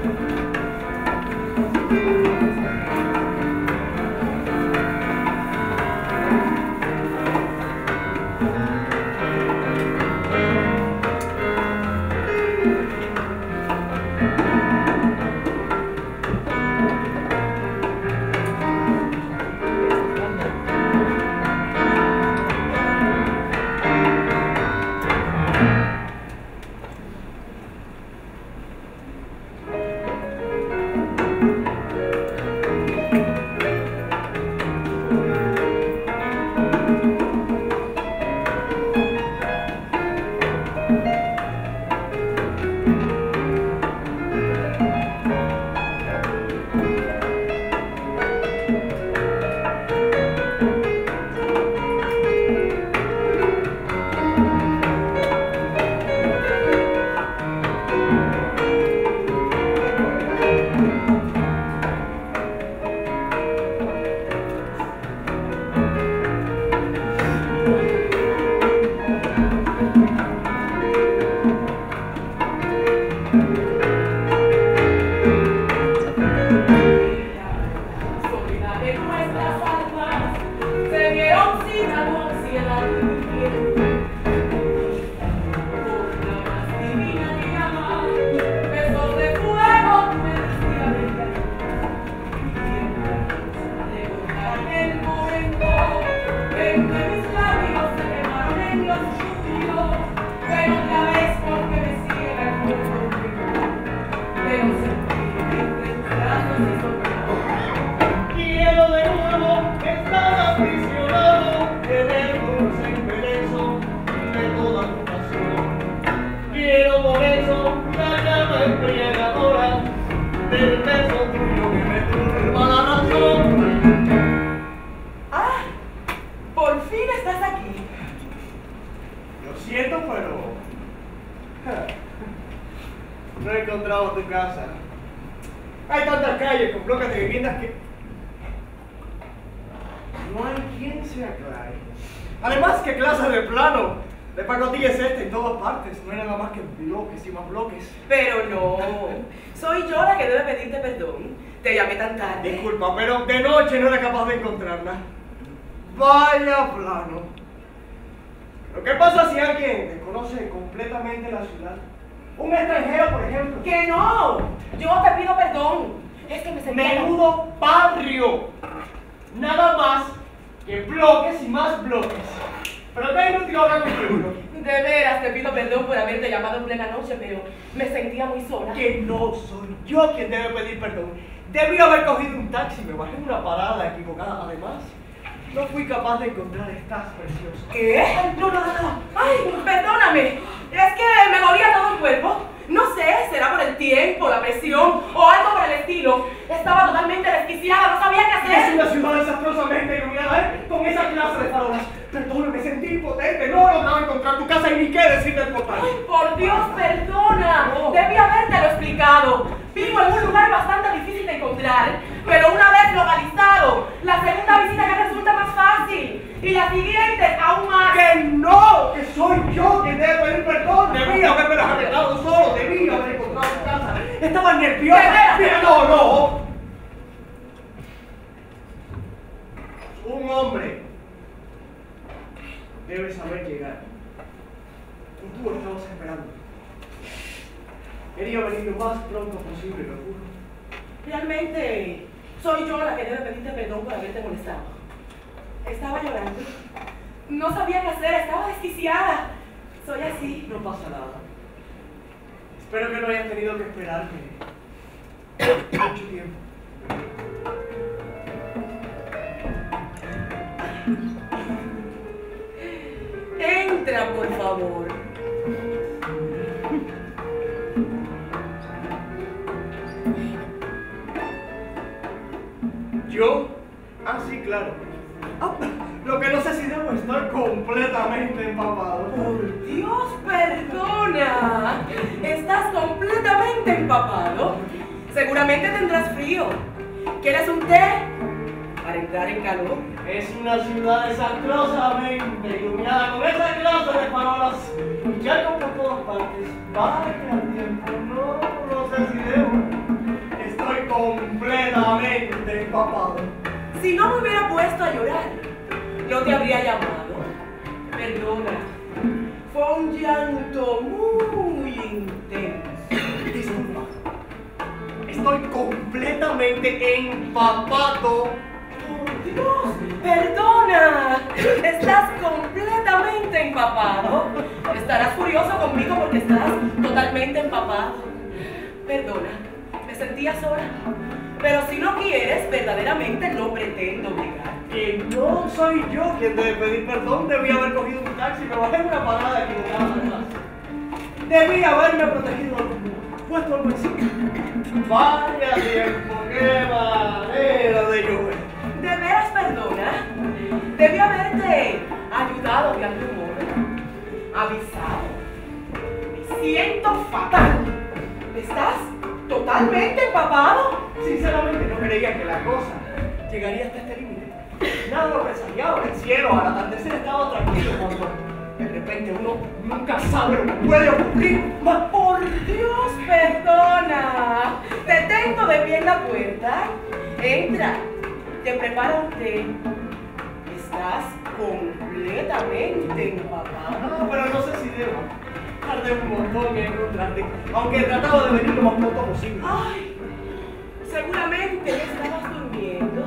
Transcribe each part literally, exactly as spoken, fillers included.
Pero no, soy yo la que debe pedirte perdón. Te llamé tan tarde. Disculpa, pero de noche no era capaz de encontrarla. Vaya plano. ¿Pero qué pasa si alguien desconoce completamente la ciudad? Un extranjero, por ejemplo. ¡Que no! Yo te pido perdón. Es que me sentía... Menudo barrio. Nada más que bloques y más bloques. Pero te inútil hablar contigo. De veras, te pido perdón por haberte llamado en plena noche, pero me sentía muy sola. Que no soy yo quien debe pedir perdón. Debí haber cogido un taxi, me bajé en una parada equivocada. Además, no fui capaz de encontrar estas preciosas. ¿Qué? No, no, no, no. Ay, perdóname. Es que me dolía todo el cuerpo. No sé, será por el tiempo, la presión o algo por el estilo. Estaba totalmente desquiciada, no sabía qué hacer. Es una ciudad desastrosamente iluminada, ¿eh? Con esa clase de farolas. Perdona, me sentí impotente. No lograba encontrar tu casa y ni qué decir del portal. Ay, por Dios, perdona. No. Debí habértelo explicado. Vivo en un lugar bastante difícil de encontrar, pero una vez localizado, la segunda visita me resulta más fácil. Y la siguiente, aún más. ¡Que no! ¡Que soy yo quien debe pedir perdón! Debí haberme las arreglado solo, debí haber encontrado tu casa. Estaba nerviosa. Mira, no, no. Un hombre debe saber llegar. Y tú estabas esperando. Quería venir lo más pronto posible, lo juro. Realmente, soy yo la que debe pedirte perdón por haberte molestado. Estaba llorando. No sabía qué hacer, estaba desquiciada. Soy así. No pasa nada. Espero que no hayas tenido que esperarme mucho tiempo. Entra, por favor. ¿Yo? Ah, sí, claro. Ah, lo que no sé si debo estar completamente empapado. Por Dios, perdona. ¿Estás completamente empapado? Seguramente tendrás frío. ¿Quieres un té? Para entrar en calor. Es una ciudad desastrosamente iluminada con esa clase de farolas. Ya como por todas partes. Vaya tiempo, no, no sé si debo. empapado. Si no me hubiera puesto a llorar, no te habría llamado. Perdona. Fue un llanto muy intenso. Disculpa. Estoy completamente empapado. ¡Por Dios! ¡Perdona! Estás completamente empapado. Estarás furioso conmigo porque estás totalmente empapado. Perdona, me sentía sola. Pero si no quieres, verdaderamente no pretendo obligar. Que no soy yo quien debe pedir perdón. Debí haber cogido un taxi y me bajé en una parada equivocada. Debí haberme protegido puesto al bolsillo. Vaya tiempo, qué manera de llover. ¿De veras perdona? Debí haberte ayudado de algún modo. Avisado. Me siento fatal. ¿Estás totalmente empapado? Sinceramente no creía que la cosa llegaría hasta este límite. Nada lo presagaba. El cielo al atardecer estaba tranquilo cuando de repente uno nunca sabe lo que puede ocurrir. ¡Ma, por Dios, perdona! Te tengo de pie en la puerta. Entra. Te prepara un té. Estás completamente empapado. Ah, pero no sé si debo. Tardé un montón en encontrarte, aunque he tratado de venir lo más pronto posible. Ay, seguramente estabas durmiendo.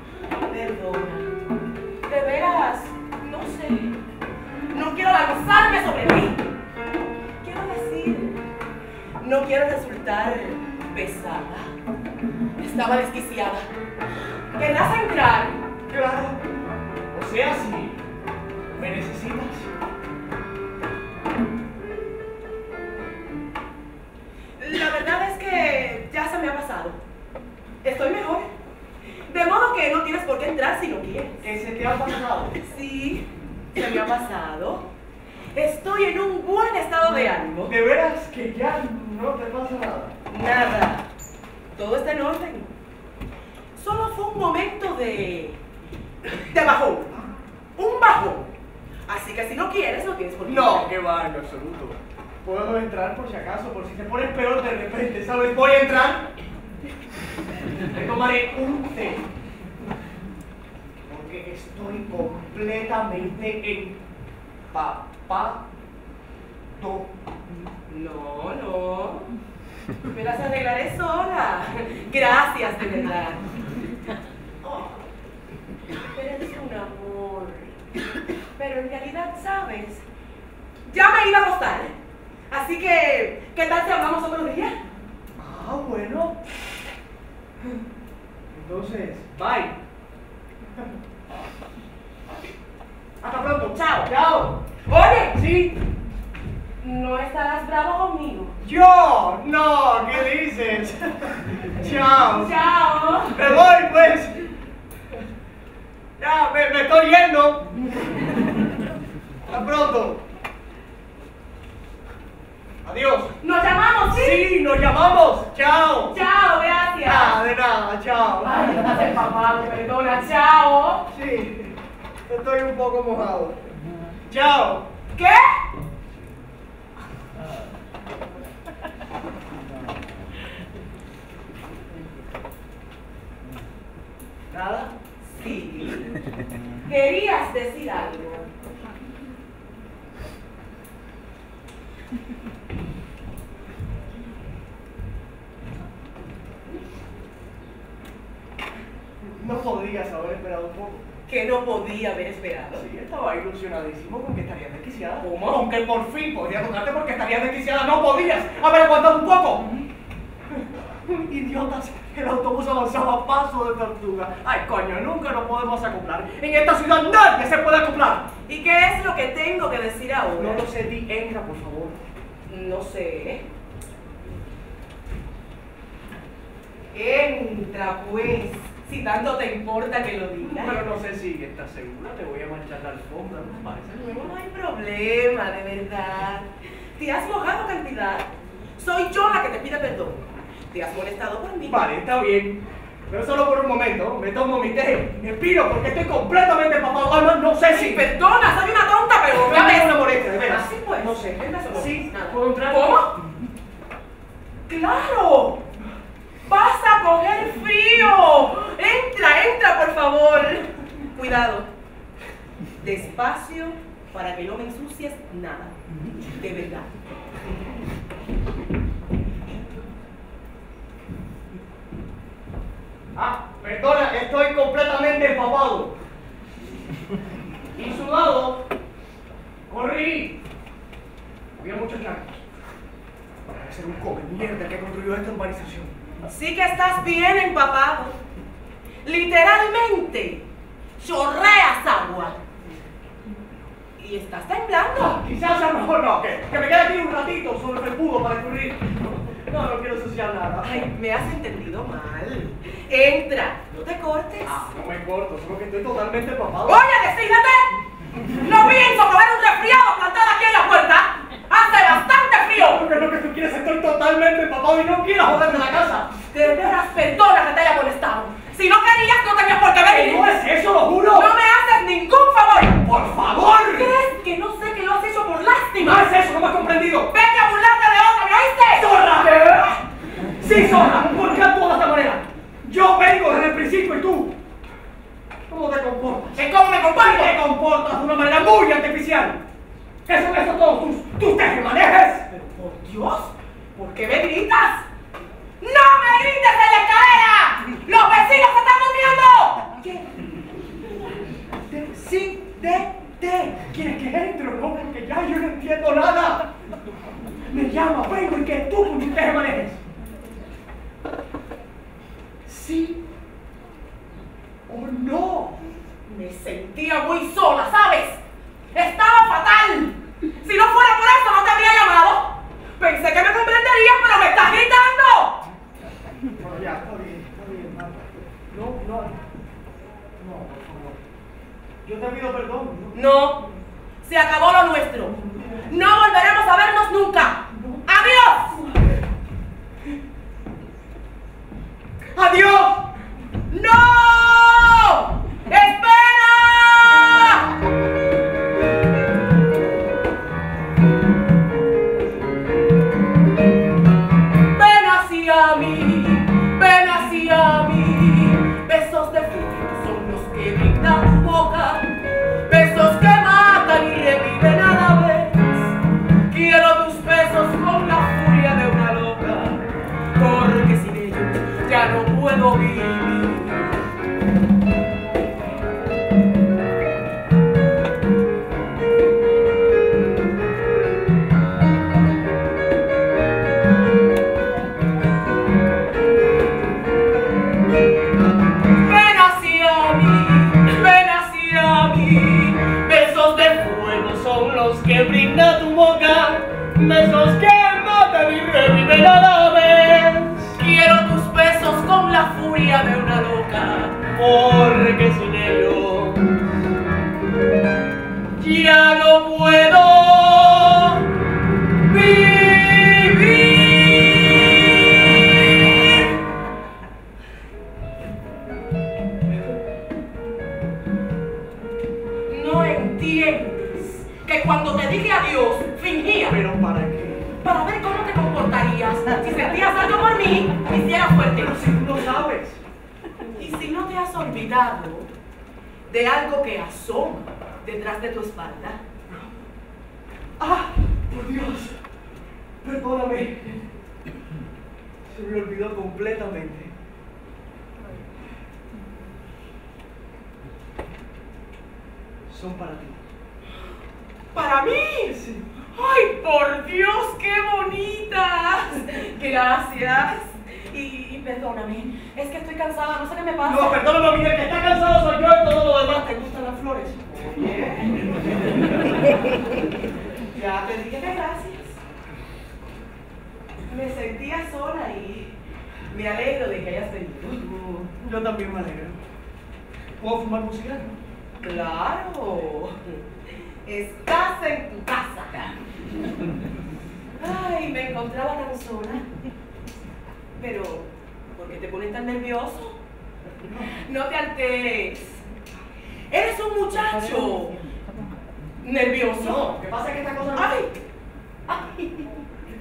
Perdona. De veras, no sé. No quiero lanzarme sobre ti. Quiero decir, no quiero resultar pesada. Estaba desquiciada. ¿Querrás entrar? Claro. O sea, si me necesitas. La verdad es que ya se me ha pasado. Estoy mejor. De modo que no tienes por qué entrar si no quieres. ¿Que se te ha pasado? Sí, se me ha pasado. Estoy en un buen estado de ánimo. ¿De veras que ya no te pasa nada? Nada. Todo está en orden. Solo fue un momento de... de bajón. Un bajón. Así que si no quieres, no tienes por qué. No, que va, en absoluto. Puedo entrar por si acaso, por si te pones peor de repente, ¿sabes? Voy a entrar. Me tomaré un té. Porque estoy completamente empapado. No, no. Me las arreglaré sola. Gracias, de verdad. Oh, eres un amor. Pero en realidad, ¿sabes? Ya me iba a acostar. Así que, ¿qué tal si hablamos otro día? Ah, bueno. Entonces, bye. Hasta pronto. Chao. Chao. Oye, Sí. ¿no estarás bravo conmigo? Yo. No, ¿qué dices? Chao. Chao. Me voy, pues. Ya, me, me estoy yendo. Hasta pronto. Adiós. ¿Nos llamamos, sí? Sí, nos llamamos. Chao. Chao, gracias. Ah, de nada, chao. Ay, no estás empapado, perdona. Chao. Sí, estoy un poco mojado. Chao. ¿Qué? ¿Nada? Sí. Querías decir algo. No podrías haber esperado un poco. Que no podía haber esperado. Sí, estaba ilusionadísimo con que estarías desquiciada. ¿Cómo? Con que por fin podría tocarte porque estarías desquiciada. No podías haber aguantado un poco. Idiotas, el autobús avanzaba a paso de tortuga. Ay, coño, nunca nos podemos acoplar. En esta ciudad nadie se puede acoplar. ¿Y qué es lo que tengo que decir ahora? No lo sé, di, entra, por favor. No sé. Entra, pues. Si tanto te importa que lo diga. Pero no sé si estás segura, te voy a manchar la alfombra, ¿no parece? No, no hay problema, de verdad. ¿Te has mojado cantidad? Soy yo la que te pide perdón. ¿Te has molestado por mí? Vale, está bien. Pero solo por un momento. Me tomo mi té. Me piro porque estoy completamente empapado. Además, no sé si... Perdona, soy una tonta, pero... No es una molestia, de veras. Así pues. No sé. Venga, solo. Sí, Nada. ¿puedo entrar? ¿Cómo? ¡Claro! ¡Vas a coger frío! ¡Entra! despacio, para que no me ensucies nada. De verdad. Ah, perdona, estoy completamente empapado. Y sudado. Corrí. Había muchos charcos. Parece ser un come mierda que construyó esta urbanización. Sí que estás bien empapado. Literalmente, chorreas agua. Y estás temblando. Ah, quizás sea mejor no, que, que me quede aquí un ratito sobre el felpudo para escurrir. No, no quiero ensuciar nada. Ay, me has entendido mal. Entra, no te cortes. Ah, no me corto, solo que estoy totalmente empapado. Oye, decídate. No pienso comer un resfriado plantado aquí en la puerta. Hace bastante frío. Porque es lo que tú quieres, estoy totalmente empapado y no quiero joderme la casa. De veras, perdona que te haya molestado. Si no querías, no tenías por qué venir. No es eso, lo juro. No me haces ningún favor. Por favor. ¿Crees que no sé que lo has hecho por lástima? No es eso, no me has comprendido. Vete a burlarte de otra, ¿me oíste? ¡Zorra! Sí, zorra, ¿por qué actúas de esta manera? Yo vengo desde el principio y tú. ¿Cómo te comportas? ¿Qué cómo me comporto? Te comportas de una manera muy artificial. ¿Qué son esos todos tus, tus tejemanejes? Pero por Dios, ¿por qué me gritas? ¡No me grites en la escalera! ¡Los vecinos se están durmiendo! De, sí, de, de. ¿Quieres que entre o no? Porque ya yo no entiendo nada. Me llama, vengo y que tú con tus tejemanejes. ¿Sí o no? Me sentía muy sola, ¿sabes? Estaba fatal. Si no fuera por eso, no te habría llamado. Pensé que me comprenderías, pero me estás gritando. Bueno, ya, está bien, está bien, Marta. No, no, no, por favor. Yo te pido perdón. ¿No? No, se acabó lo nuestro. No volveremos a vernos nunca. ¡Adiós! ¡Adiós! ¡No! ¡Espera! Ven hacia mí, ven hacia mí. Besos de fuego son los que brindan tu boca. Besos que matan y reviven a la vez. Quiero tus besos con la furia de una loca, porque sin ellos ya no puedo vivir. Ven hacia mí, ven hacia mí. Besos de fuego son los que brinda tu boca. Besos que matan y reviven a la vez. Quiero tus besos con la furia de una loca, porque sin ellos ya no puedo vivir. No entiendes que cuando te dije adiós, fingía. ¿Pero para qué? Para ver cómo te comportarías. Si sentías algo por mí, me hiciera fuerte. Pero si tú lo sabes. Y si no te has olvidado de algo que asoma detrás de tu espalda. ¡Ah! ¡Por Dios! Perdóname. Se me olvidó completamente. Son para ti. ¿Para mí? Sí. ¡Ay, por Dios, qué bonitas! Gracias. Y, y perdóname, es que estoy cansada, no sé qué me pasa. No, perdóname, mira, el que está cansado soy yo y todo lo demás. ¿Te gustan las flores? Oye. Ya te dije que gracias. Me sentía sola y me alegro de que hayas venido. Mm, Yo también me alegro. ¿Puedo fumar un cigarro? Claro. Estás en tu casa. Ay, me encontraba tan sola. Pero, ¿por qué te pones tan nervioso? No te alteres. Eres un muchacho nervioso. No, lo que pasa es que esta cosa no... ¡Ay! ¡Ay!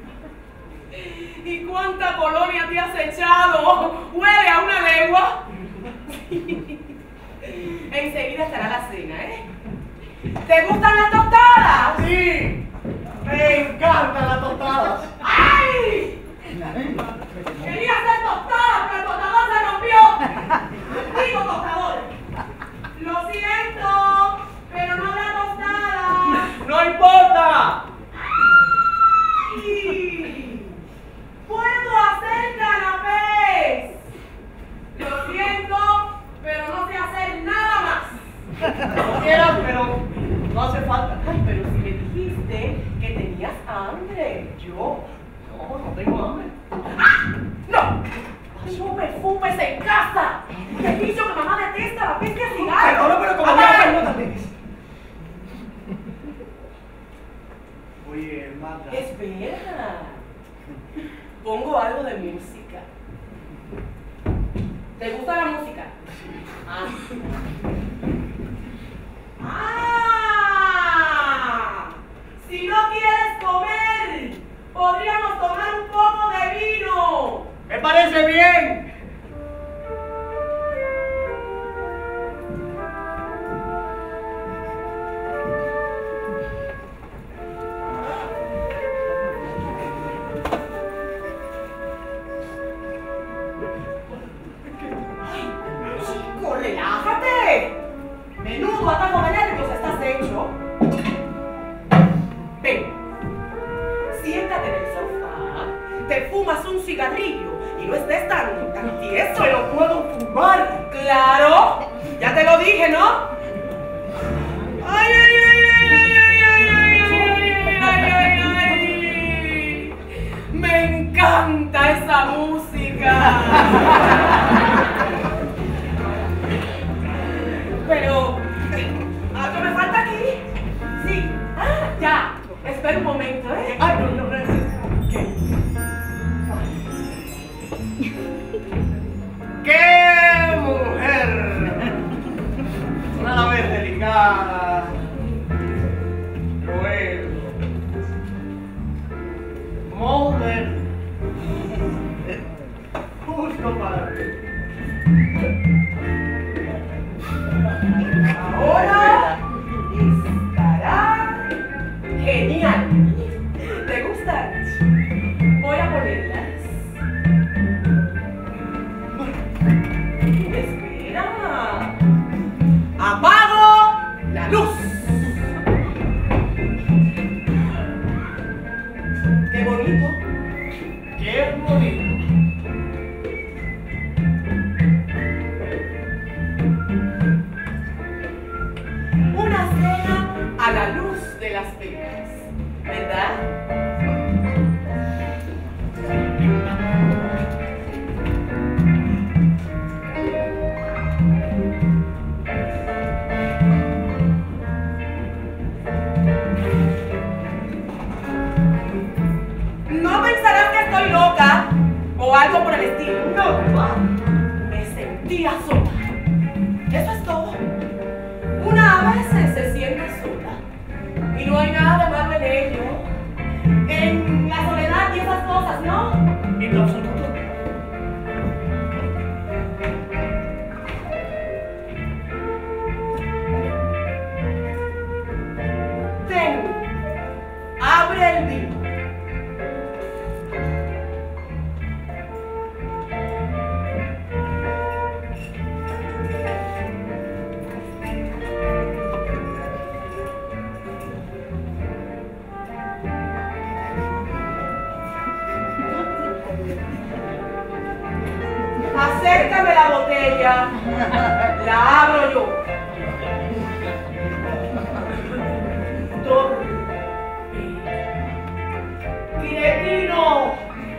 ¿Y cuánta colonia te has echado? ¿Huele a una lengua? Enseguida estará la cena, ¿eh? ¿Te gustan las tostadas? Sí, me encantan las tostadas. ¡Ay! Quería hacer tostadas, pero el tostador se rompió. Digo tostador. Lo siento, pero no habrá tostadas. ¡No importa! ¡Ay! ¡Puedo hacer canapés! Lo siento, pero no sé hacer nada más. No quieras, pero no hace falta. Ay, pero si me dijiste que tenías hambre. Yo no, no tengo hambre. ¡Ah! ¡No! ¡No me fumes en casa! ¡Te he dicho que mamá detesta la peste a cigarro! Perdona, pero como ¡Apaga! ya no también. Oye, Marta. Espera. Pongo algo de música. ¿Te gusta la música? Ah. ¡Ah! Si no quieres comer, podríamos tomar un poco de vino. Me parece bien. Chico, relájate. Menudo atajo de nervios estás hecho. Ven, siéntate en el sofá, te fumas un cigarrillo y no estés tan, tan tieso. Pero puedo fumar. Claro, ya te lo dije, ¿no? Ay, ay, ay, ay, ay, ay, ay, ay, ay, ay, ay. Me encanta esa música. Pero, ¿algo me falta aquí? Sí. Ah, ya. Espera un momento, ¿eh? Ay, no, no, no. ¿Qué? ¡Qué mujer! Una vez delicada, cruel, moderna, justo para ti. Ahora estará genial. ¿Te gustan? Voy a ponerlas. Espera. Apago la luz. Qué bonito. ¡Qué bonito! Una cena a la luz de las velas, ¿verdad? No pensarás que estoy loca o algo por el estilo. No, va. Me sentía sola. Eso es todo. Una a veces se siente sola. Y no hay nada de malo en ello. En la soledad y esas cosas, ¿no? En lo absoluto. Ten. Abre el vino. Acércame la botella. La abro yo. Torpe. Cretino.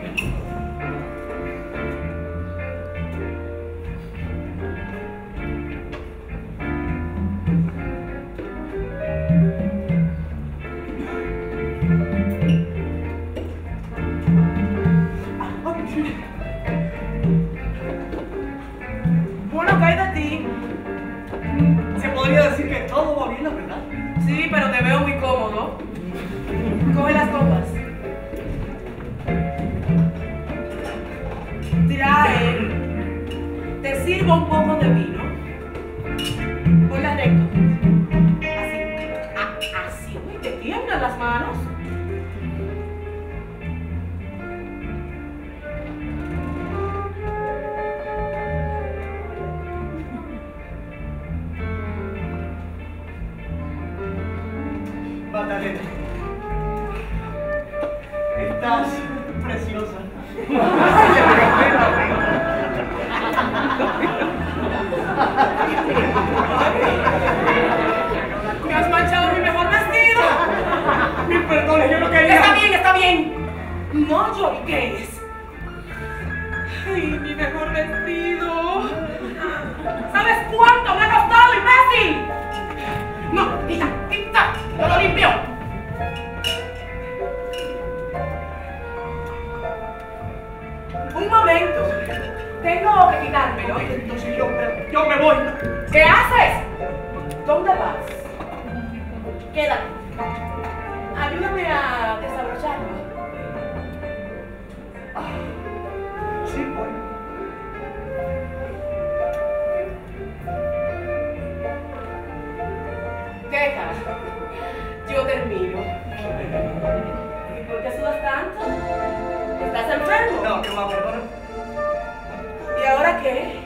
Bueno, cae de ti. Se podría decir que todo va bien, la verdad. Sí, pero te veo muy cómodo. Coge las copas. Trae. Te sirvo un poco de vino. Ponla recto. Así. Ah, sudan las manos. Magdalena, estás preciosa. Me has manchado mi mejor vestido. Mil perdones, yo no quería. Está bien, está bien. No lloriques. Ay, mi mejor vestido. ¿Sabes cuánto me ha costado, imbécil? No, quita, quita, no lo limpio. Un momento. Tengo que quitármelo. Entonces yo, yo me voy. ¿Qué haces? ¿Dónde vas? Quédate. Ayúdame a desabrocharlo. Ah, sí, voy. Deja. Yo termino. ¿Y por qué sudas tanto? ¿Estás enfermo? No, que va, perdona. ¿Y ahora qué?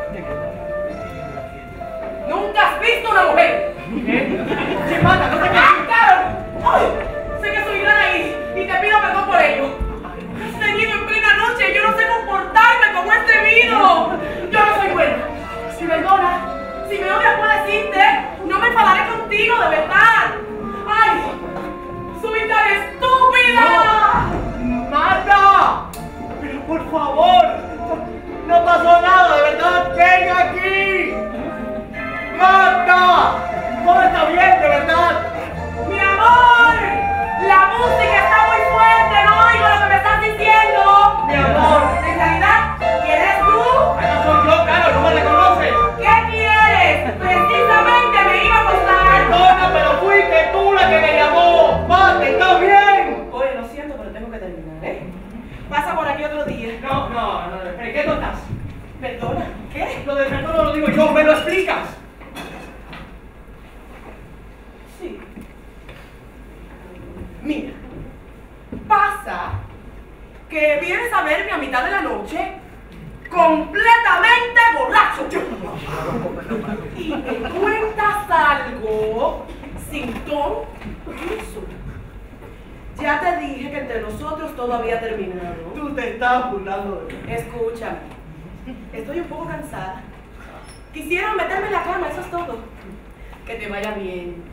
¿Nunca has visto una mujer? ¿Qué? Sí, mata, no te ¡Ah, claro! ¡Ay! Sé que soy gran ahí y te pido perdón por ello. Has venido en plena noche y yo no sé comportarme como es debido. Yo no soy buena. Si me perdona, si me odias puedes irte. No me enfadaré contigo, de verdad. ¡Ay! ¡Soy tan estúpida! ¡No! ¡Marta! Pero por favor, no pasó nada, de verdad. ¡Ven aquí! ¡Marta! Todo está bien, de verdad. ¡Mi amor! La música está muy fuerte, no oigo lo que me estás diciendo. Mi amor. En realidad, ¿quién eres tú? No soy yo, claro, no me reconoces. ¿Qué quieres? Precisamente me iba a acostar. Perdona, pero fuiste tú la que me llamó. Marta, ¿estás bien? Oye, lo siento, pero tengo que terminar, ¿eh? Pasa por aquí otro día. No, no, no, ¿en qué tú estás? Perdona, ¿qué? Lo de perdón no lo digo yo, ¿me lo explicas? Sí. Mira, pasa que vienes a verme a mitad de la noche completamente borracho. Y me cuentas algo sin ton ni son. Ya te dije que entre nosotros todo había terminado. Tú te estás burlando de mí. Escúchame, estoy un poco cansada. Quisiera meterme en la cama, eso es todo. Que te vaya bien.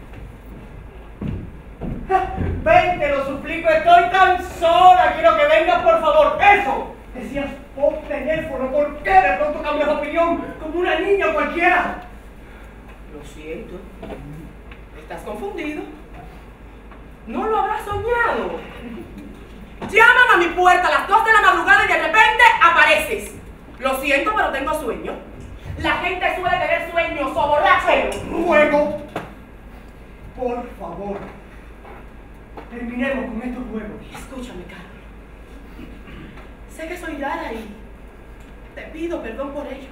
Ven, te lo suplico, estoy tan sola, quiero que vengas por favor. Eso, decías por teléfono, ¿por qué de pronto cambias de opinión como una niña cualquiera? Lo siento. ¿Estás confundido? ¿No lo habrás soñado? Llaman a mi puerta a las dos de la madrugada y de repente apareces. Lo siento, pero tengo sueño. La gente suele tener sueños o borrachos. Luego, por favor, terminemos con estos juegos. Escúchame, Carlos. Sé que soy rara y te pido perdón por ello.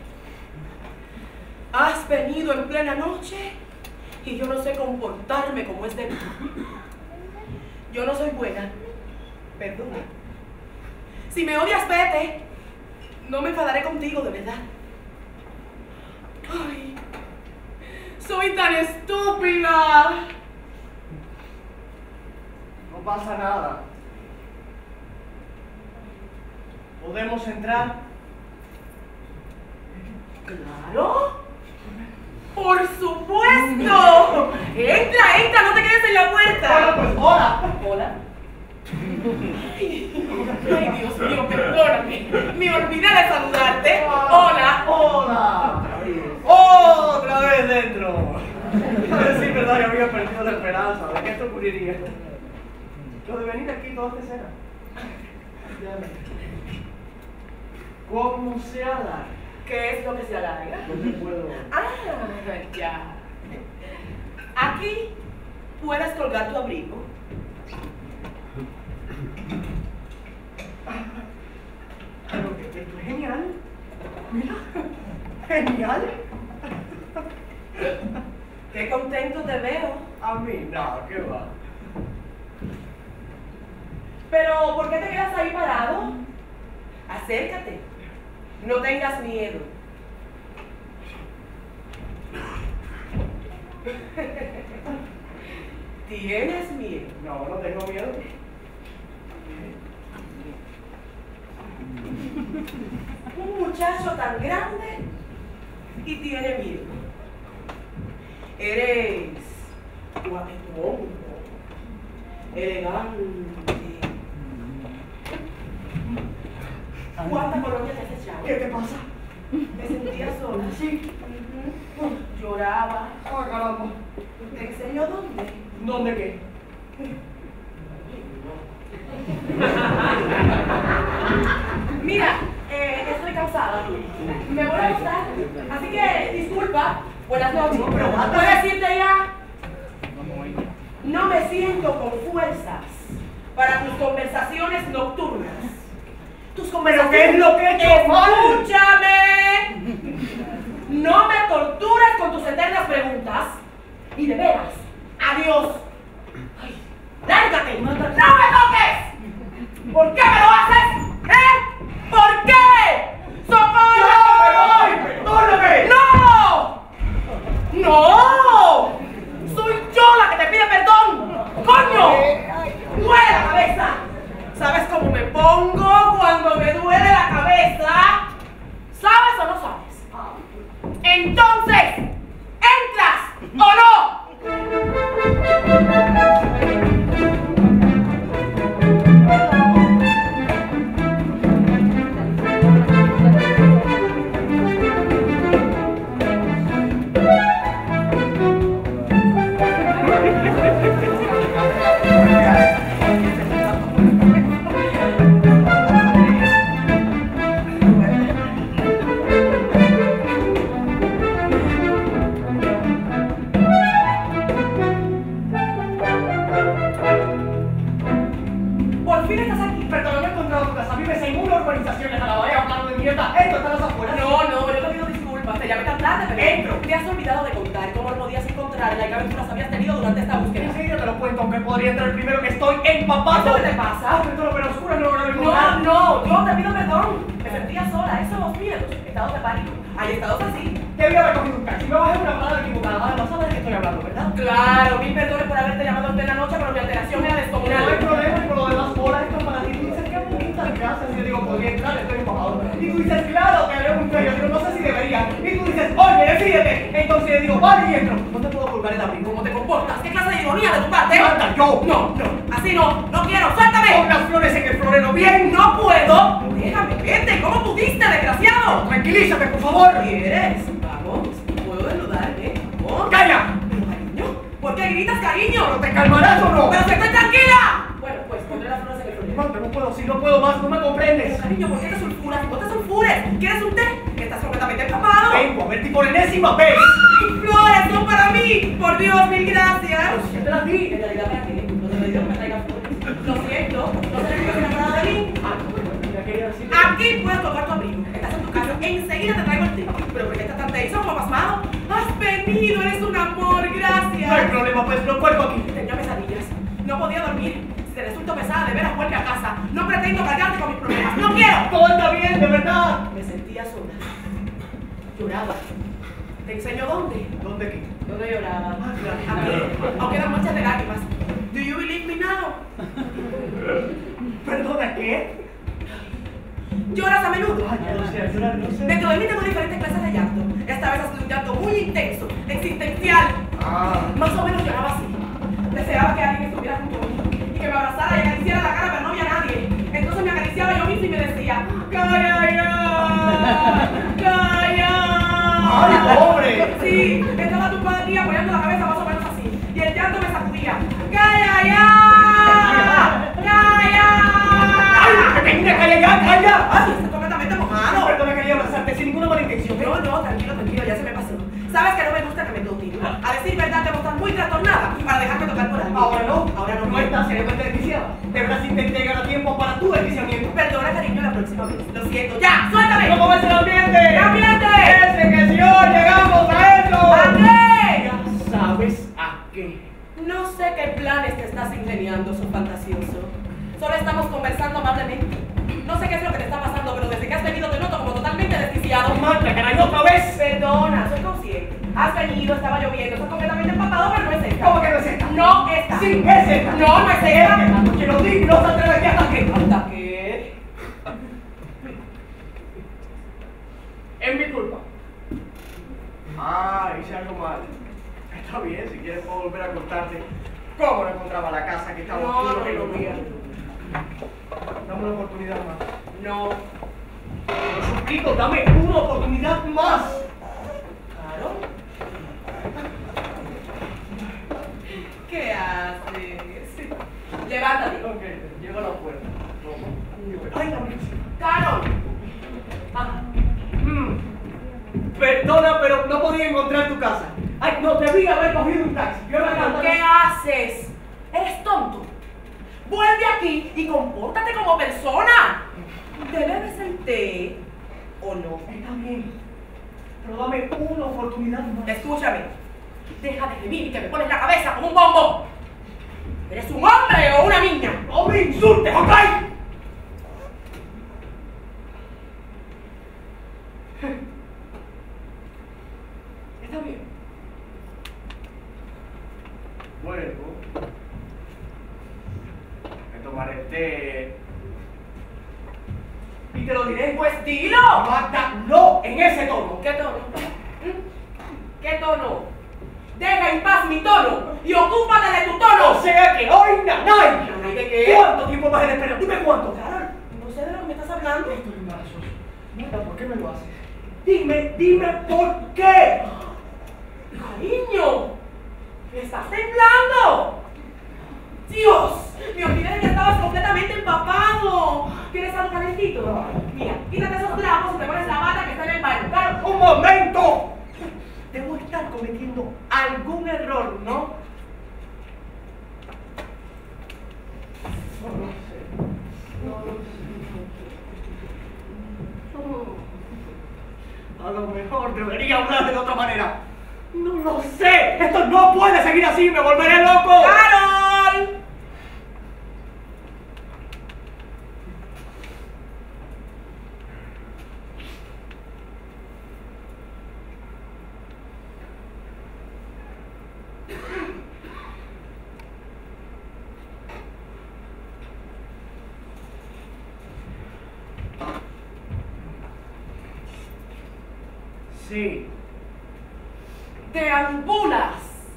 Has venido en plena noche y yo no sé comportarme como es debido. Yo no soy buena. Perdona. Si me odias, vete. No me enfadaré contigo, de verdad. Ay, soy tan estúpida. No pasa nada. ¿Podemos entrar? ¡Claro! ¡Por supuesto! ¡Entra, entra! ¡No te quedes en la puerta! Bueno, pues, hola. ¿Hola? Ay, Dios mío, perdóname. Me olvidé de saludarte. Hola. Hola. Otra vez dentro. Sí, verdad, yo había perdido la esperanza de que esto ocurriría. Lo de venir aquí toda esta escena. ¿Cómo se alarga? ¿Qué es lo que se alarga? No te puedo. Ah, ya. Aquí puedes colgar tu abrigo. Pero que esto es genial. Mira. Genial. Qué contento te veo. A mí, no, ¿qué va? Pero, ¿por qué te quedas ahí parado? Acércate. No tengas miedo. ¿Tienes miedo? No, no tengo miedo. Un muchacho tan grande y tiene miedo. Eres guapetón, elegante. ¿Cuánta colonia te has echado? ¿Qué te pasa? Me sentía sola. Sí. Uh-huh. Lloraba. Ah, caramba. ¿Te enseñó dónde? ¿Dónde qué? Mira, eh, estoy cansada. Me voy a acostar. Así que, disculpa. Buenas noches. Pero basta. ¿Puedo decirte ya? No me siento con fuerzas para tus conversaciones nocturnas. Tus ¿Pero qué es lo que he hecho mal? ¡Escúchame! No me tortures con tus eternas preguntas. Y de veras, adiós. Ay, ¡lárgate! ¡No me toques! ¿Por qué me lo haces? ¿Eh? ¿Por qué? ¡Socorro! ¡Perdóname! ¡No! ¡No! ¡Soy yo la que te pide perdón! ¡Coño! ¡Duele la cabeza! ¿Sabes cómo me pongo cuando me duele la cabeza? ¿Sabes o no sabes? Entonces, ¿entras o no? Por fin estás aquí. Perdón, no he encontrado tu casa. Vives en una urbanización a la bahía hablando de mierda. Esto está a las afueras. No, no, yo te pido disculpas. Te llamé tan tarde, pero Entro. te has olvidado de contar cómo lo podías encontrarla y qué aventuras habías tenido durante esta búsqueda. Enseguida te lo cuento, aunque podría entrar primero que estoy ¿Qué empapado. te pasa? Ah, pero pero oscura no logro No, encontrar. no, yo te pido perdón. Me sentía sola, esos son los miedos, estados de pánico. Hay estados así. Debí haber cogido un taxi. Me bajé una parada equivocada. Además, sabes de qué estoy hablando, ¿verdad? Claro, mil perdones por haberte llamado en plena noche, pero mi alteración era No hay descomunal. problema y por lo demás, hola, esto es para ti. Tú dices, qué bonita casa. Y yo digo, podría entrar, estoy empapado. Y tú dices, claro, que haré un sueño, pero no sé si debería. Y tú dices, oye, decídete. Entonces yo digo, vale, y entro. No te puedo colgar el abrigo. ¿Cómo te comportas? ¿Qué clase de ironía de tu parte? Marta, yo. No, no, así no, no quiero, suéltame. Pon las flores en el florero, bien. No puedo. Déjame verte, ¿cómo pudiste, desgraciado? Tranquilízate, por favor. ¿Quieres? Vamos, puedo desnudarme. Vamos. ¡Calla! Pero cariño, ¿por qué gritas, cariño? ¿Pero te calmarás o no? ¡Pero que estoy tranquila! Bueno, pues pondré las flores en el florero. Marta, no puedo, si no puedo más, no me Pero comprendes. cariño, ¿por qué te sulfuras? ¿No te sulfures? ¿Quieres un té? Que estás completamente empapado. Vengo a verte por enésima vez. ¡Y flores son para mí! ¡Por Dios, mil gracias! ¿Qué te las di? En realidad, ¿para qué? No te lo digo que me traigas flores. Lo siento, no se le digo enamorada de mí. Ah, ya quería decirte. Aquí puedes tocar tu abrigo. Estás en tu casa. Enseguida te traigo el té. Pero ¿por qué estás tan tenso como pasmado? Has venido, eres un amor, gracias. No hay problema, pues lo cuelgo aquí. Tenía pesadillas. No podía dormir. Si te resulto pesada, de veras vuelve a casa. No pretendo cargarte con mis problemas. ¡No quiero! Todo está bien, de verdad. Me sentía sola. Lloraba. ¿Te enseño dónde? ¿Dónde qué? ¿Dónde lloraba? Ah, claro. Aquí. Aunque quedan muchas de lágrimas. Do you believe me now? ¿Perdona qué? ¿Lloras a menudo? Ay, no sé, llorar, no sé. Dentro de mí tengo diferentes clases de llanto. Esta vez ha sido un llanto muy intenso, existencial. Ah. Más o menos lloraba así. Deseaba que alguien estuviera junto a mí y que me abrazara y acariciara la cara, pero no había nadie. Entonces me acariciaba yo misma y me decía, ¡calla ya! ¡Calla! ¡Ay, pobre! Sí, estaba tumbada aquí apoyando la cabeza más o menos así. Y el llanto me sacudía. ¡Calla ya! ¡Calla! ¡Ay, que tenga calla ya, calla! ¡Ay, está completamente mojado! Perdona, quería abrazarte sin ninguna mala intención. No, no, tranquilo, tranquilo, ya se me pasó. Sabes que no me gusta que me toquen. A decir verdad, te estás muy trastornada para dejarme tocar por alguien. Ahora no, Ahora no. No estás seriamente desquiciada. De verdad, si intenté llegar a tiempo para tu desquiciamiento. Perdona, cariño, la próxima vez. Lo siento. ¡Ya! ¡Suéltame! ¿Cómo ves el ambiente? ¡El ambiente! ¡Ese que si hoy llegamos a eso! ¿A qué? Ya sabes a qué. No sé qué planes te estás ingeniando, su fantasioso. Solo estamos y otra vez. Perdona, soy consciente. Has venido, estaba lloviendo, estás completamente empapado, pero no es esta. ¿Cómo que no es esta? No esta. Sí, es esta. No, no es esta. Anoche lo di, no se atreve aquí hasta que. ¿Hasta qué? Es mi culpa. Ah, hice algo mal. Está bien, si quieres puedo volver a contarte cómo no encontraba la casa que estaba No, oscuro no, que no, llovía. no. Dame una oportunidad más. No. Te suplico, dame una oportunidad más. Claro. ¿Qué haces? Levántate. Ok, llego a la puerta. Ay, la música. Carol. Ah. Mm. Perdona, pero no podía encontrar tu casa. Ay, no, debí haber cogido un taxi. Yo me ¿Pero qué haces? ¿Eres tonto? Vuelve aquí y compórtate como persona. ¿Te bebes el té o no? Está bien, pero dame una oportunidad más. Escúchame. Deja de gemir y que me pones la cabeza como un bombo. ¿Eres un hombre o una niña? ¡No me insultes, ok! Está bien. Vuelvo. Me tomaré el té. Y te lo diré en tu estilo. Marta, no en ese tono. ¿Qué tono? ¿Mm? ¿Qué tono? Deja en paz mi tono y ocúpate de tu tono. O sea que hoy nanay. ¿Nanay de qué? ¿Cuánto tiempo vas a esperar? Dime cuánto. Carol, no sé de lo que me estás hablando. Estoy embarazoso. Marta, ¿por qué me lo haces? Dime, dime por qué. Cariño, estás temblando. Dios, me olvidé de que estabas completamente empapado. ¿Quieres algo calentito? Mira, quítate esos trapos y te pones la bata que está en el baño. Claro. ¡Un momento! Debo estar cometiendo algún error, ¿no? No lo sé. No lo sé. A lo mejor debería hablar de otra manera. No lo sé. Esto no puede seguir así. Me volveré loco. ¡Carol! Sí. Te ambulas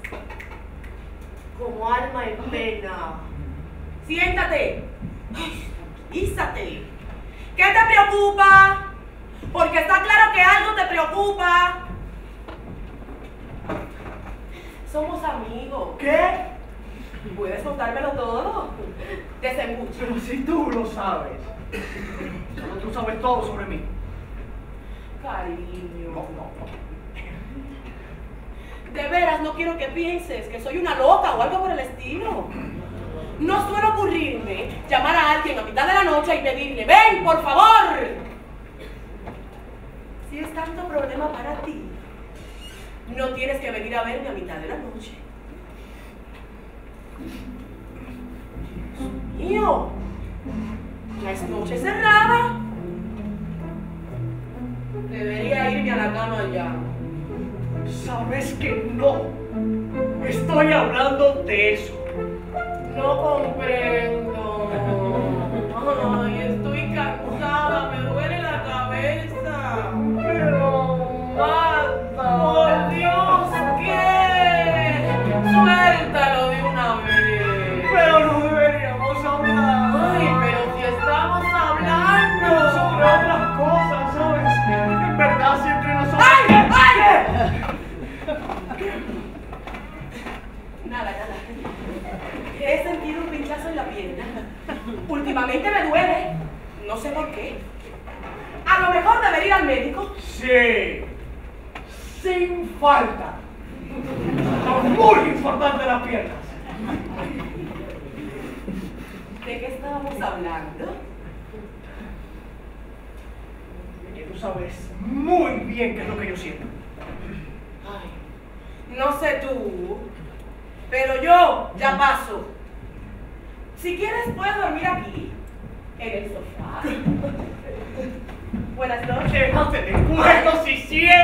como alma en pena. Siéntate. Tranquilízate. ¿Qué te preocupa? Porque está claro que algo te preocupa. Somos amigos. ¿Qué? Puedes contármelo todo. Desembucha. Pero si tú lo sabes. Solo tú sabes todo sobre mí. Cariño. No, no, no. De veras, no quiero que pienses que soy una loca o algo por el estilo. No suele ocurrirme llamar a alguien a mitad de la noche y pedirle, ven, por favor. Si es tanto problema para ti, no tienes que venir a verme a mitad de la noche. Dios mío, ya es noche cerrada. Debería irme a la cama ya. Sabes que no. Estoy hablando de eso. No comprendo. Ay, estoy cansada, me duele la cabeza. Pero, Marta. Por Dios, ¿qué? Suéltalo de una vez. Pero no deberíamos hablar. Ay, pero si estamos hablando. Pero sobre otras cosas, ¿sabes? En verdad, si entre nosotros. ¡Ay! ¡Ay! Nada, nada. He sentido un pinchazo en la pierna. Últimamente me duele. No sé por qué. A lo mejor debería ir al médico. Sí. Sin falta. Es muy importante las piernas. ¿De qué estábamos hablando? Que tú sabes muy bien qué es lo que yo siento. Ay, no sé tú, pero yo ya paso. Si quieres, puedes dormir aquí, en el sofá. Buenas noches. Déjate de cuentos y siéntate.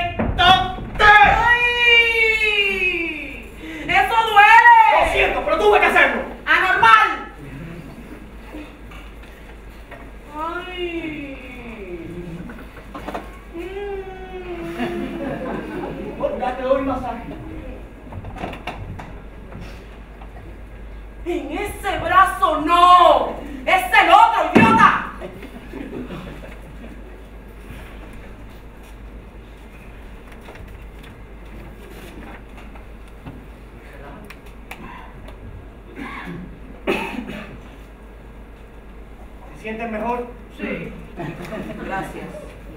un masaje. En ese brazo no. Es el otro, idiota. ¿Te sientes mejor? Sí. Gracias.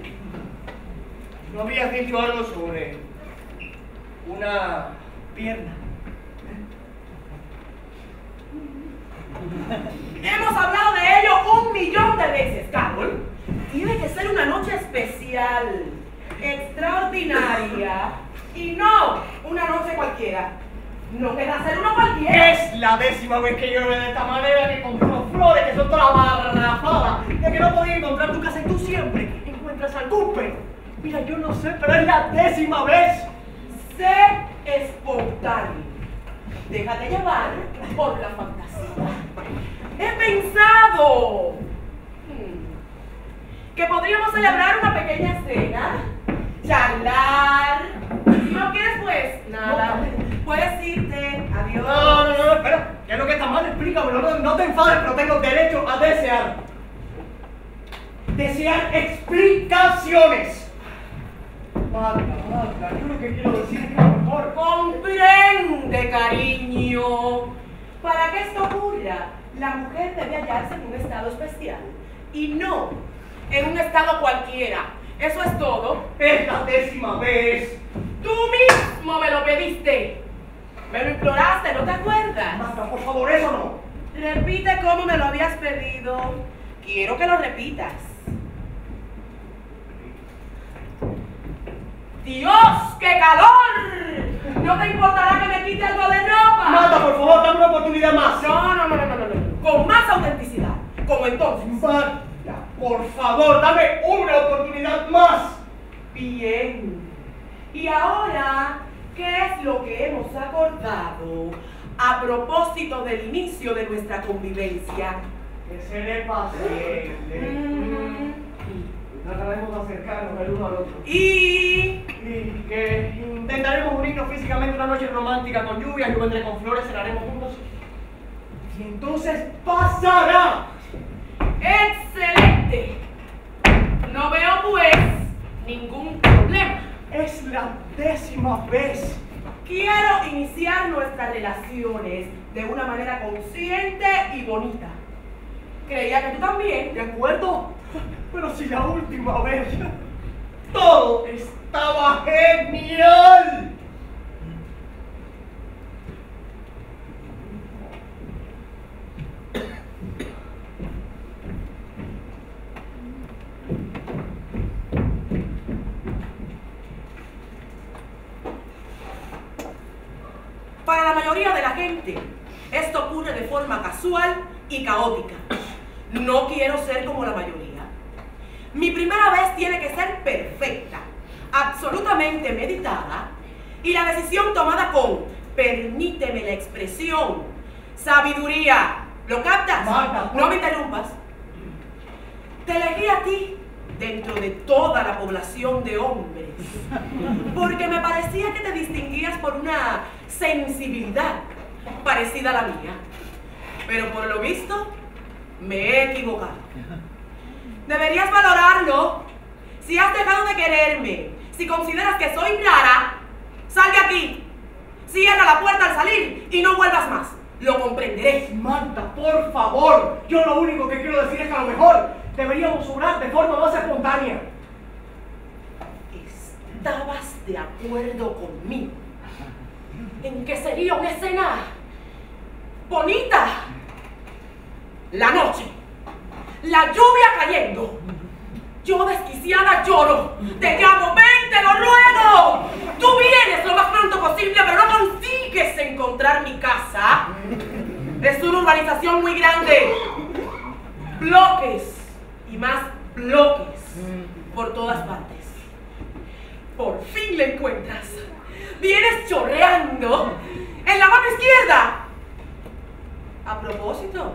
¿No habías dicho algo sobre una pierna? Hemos hablado de ello un millón de veces, Carol. Tiene que ser una noche especial, extraordinaria, y no una noche cualquiera. No querrá ser uno cualquiera. Es la décima vez que llueve de esta manera, que compró flores que son toda barrafada, de que no podía encontrar tu casa y tú siempre encuentras algún pero. Mira, yo no sé, pero es la décima vez. Sé espontáneo. Déjate llevar por la fantasía. He pensado hmm, que podríamos celebrar una pequeña cena, charlar. Si no quieres, pues nada. Puedes irte. Adiós. No, no, no, espera. ¿Qué es lo que está mal? Explícamelo. No, no te enfades, pero tengo derecho a desear. Desear explicaciones. Marta, Marta, yo lo que quiero decir es que a lo mejor... Comprende, cariño. Para que esto ocurra, la mujer debe hallarse en un estado especial y no en un estado cualquiera. Eso es todo. Es la décima vez. Tú mismo me lo pediste. Me lo imploraste, ¿no te acuerdas? Marta, por favor, eso no. Repite cómo me lo habías pedido. Quiero que lo repitas. ¡Dios, qué calor! ¿No te importará que me quite algo de ropa? Marta, por favor, dame una oportunidad más. No, no, no, no, no, no, no. Con más autenticidad. Como entonces. Marta, por favor, dame una oportunidad más. Bien. Y ahora, ¿qué es lo que hemos acordado a propósito del inicio de nuestra convivencia? Que seré paciente. Mm. Trataremos de acercarnos el uno al otro. Y... Y que intentaremos unirnos físicamente una noche romántica con lluvia, yo vendré con flores, cenaremos juntos. Y entonces pasará. ¡excelente! No veo, pues, ningún problema. Es la décima vez. Quiero iniciar nuestras relaciones de una manera consciente y bonita. Creía que tú también. ¿De acuerdo? Pero si la última vez todo estaba genial. Para la mayoría de la gente, esto ocurre de forma casual y caótica. No quiero ser como la mayoría. Mi primera vez tiene que ser perfecta, absolutamente meditada y la decisión tomada con, permíteme la expresión, sabiduría. ¿Lo captas? Marta, no me interrumpas. Te elegí a ti dentro de toda la población de hombres porque me parecía que te distinguías por una sensibilidad parecida a la mía. Pero por lo visto, me he equivocado. Deberías valorarlo. Si has dejado de quererme, si consideras que soy rara, sal de aquí. Cierra la puerta al salir y no vuelvas más. Lo comprenderé. Marta, por favor. Yo lo único que quiero decir es que a lo mejor deberíamos obrar de forma más espontánea. Estabas de acuerdo conmigo en que sería una escena bonita. La noche, la lluvia cayendo, yo desquiciada lloro, te llamo, ven, te lo ruego. Tú vienes lo más pronto posible, pero no consigues encontrar mi casa. Es una urbanización muy grande, bloques y más bloques por todas partes. Por fin la encuentras. Vienes chorreando en la mano izquierda. A propósito,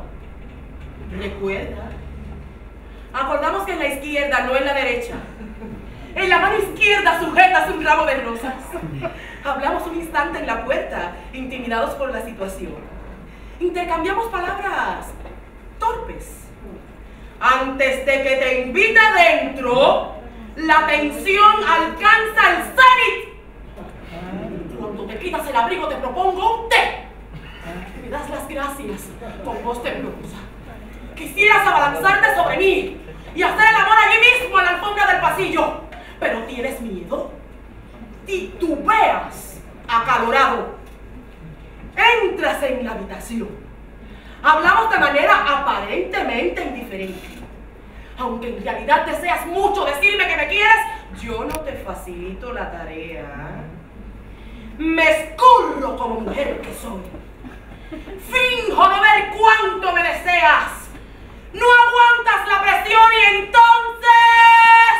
recuerda, acordamos que en la izquierda, no en la derecha. En la mano izquierda izquierda sujetas un ramo de rosas. Hablamos un instante en la puerta, intimidados por la situación. Intercambiamos palabras torpes. Antes de que te invite adentro, la tensión alcanza el cenit. Cuando te quitas el abrigo te propongo un té. Me das las gracias con voz temblorosa. Quisieras abalanzarte sobre mí y hacer el amor allí mismo en la alfombra del pasillo. Pero tienes miedo. Titubeas, acalorado. Entras en la habitación. Hablamos de manera aparentemente indiferente. Aunque en realidad deseas mucho decirme que me quieres, yo no te facilito la tarea. Me escurro como mujer que soy. Finjo no ver cuánto me deseas. No aguantas la presión y entonces...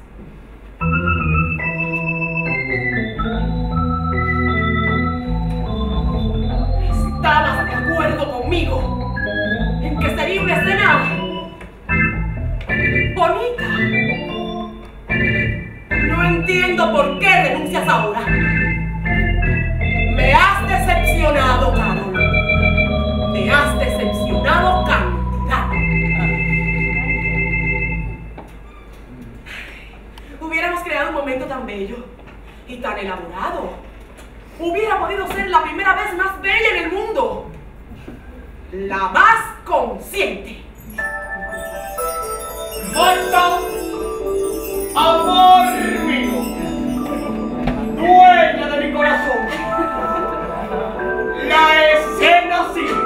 ¿Estabas de acuerdo conmigo en que sería una escena bonita? No entiendo por qué renuncias ahora. Me has decepcionado, Carol. Me has decepcionado cantidad. Hubiéramos creado un momento tan bello y tan elaborado. Hubiera podido ser la primera vez más bella en el mundo. La más consciente. Marta, amor mío, dueña de mi corazón, la escena sigue.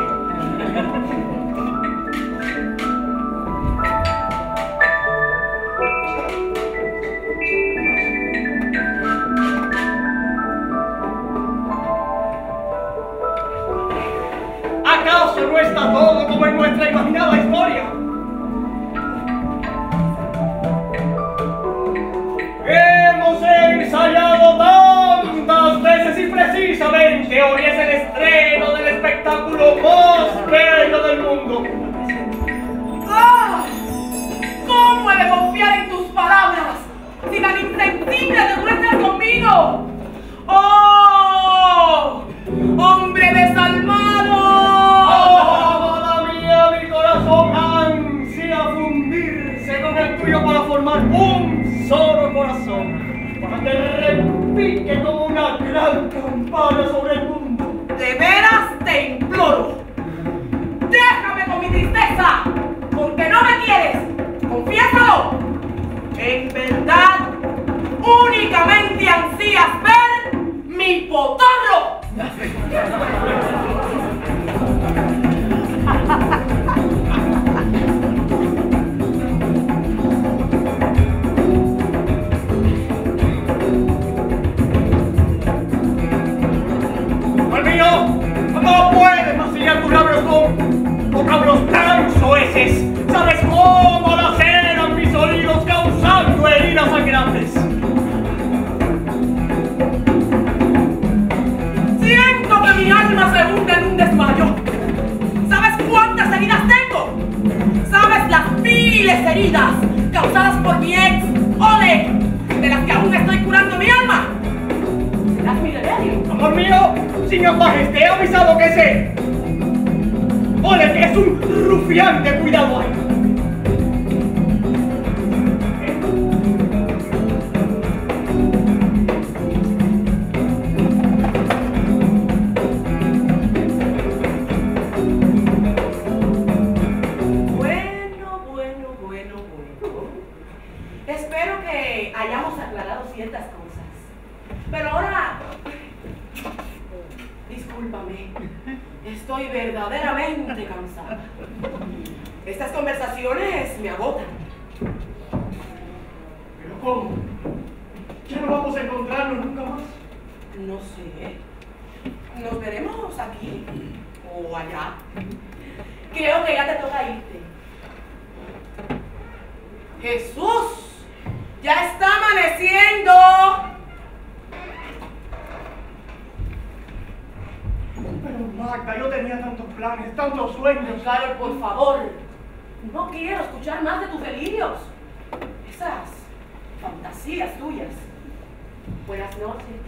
¿Acaso no está todo como en nuestra imaginada historia? Hemos ensayado tantas veces y precisamente hoy es el estreno del espectáculo más bello del mundo. ¡Ah! ¿Cómo he de confiar en tus palabras si tan insensible te muestras conmigo? ¡Oh! ¡Hombre desalmado! ¡Oh, amada mía, mi corazón ansia fundirse con el tuyo para formar un solo corazón, para que repique como una gran campana sobre el mundo! De veras te imploro. Déjame con mi tristeza, porque no me quieres. Confiésalo. En verdad, únicamente ansías ver mi potorro. ¡Al mío! ¡No puedes masillar tus labios con, con labios tan soeces! ¿Sabes cómo laceran mis oídos causando heridas sangrantes? Siento que mi alma se hunde en un desmayo. ¿Sabes cuántas heridas tengo? ¿Sabes las miles heridas causadas por mi ex, Ole, de las que aún estoy curando mi alma? ¿Serás mi remedio? Amor mío, si mi pajes te he avisado que sé. Ole, que es un rufián de cuidado ahí. Espero que hayamos aclarado ciertas cosas. Pero ahora, discúlpame, estoy verdaderamente cansada. Estas conversaciones me agotan. ¿Pero cómo? ¿Ya no vamos a encontrarnos nunca más? No sé. Nos veremos aquí o allá. Creo que ya te toca irte. ¡Jesús! ¡Ya está amaneciendo! Pero Magda, yo tenía tantos planes, tantos sueños. Carol, por favor, no quiero escuchar más de tus delirios. Esas fantasías tuyas. Buenas noches.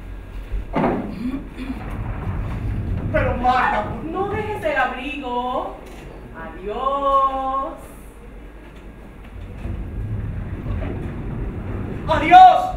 Pero Marta, No dejes el abrigo. Adiós. ¡adiós!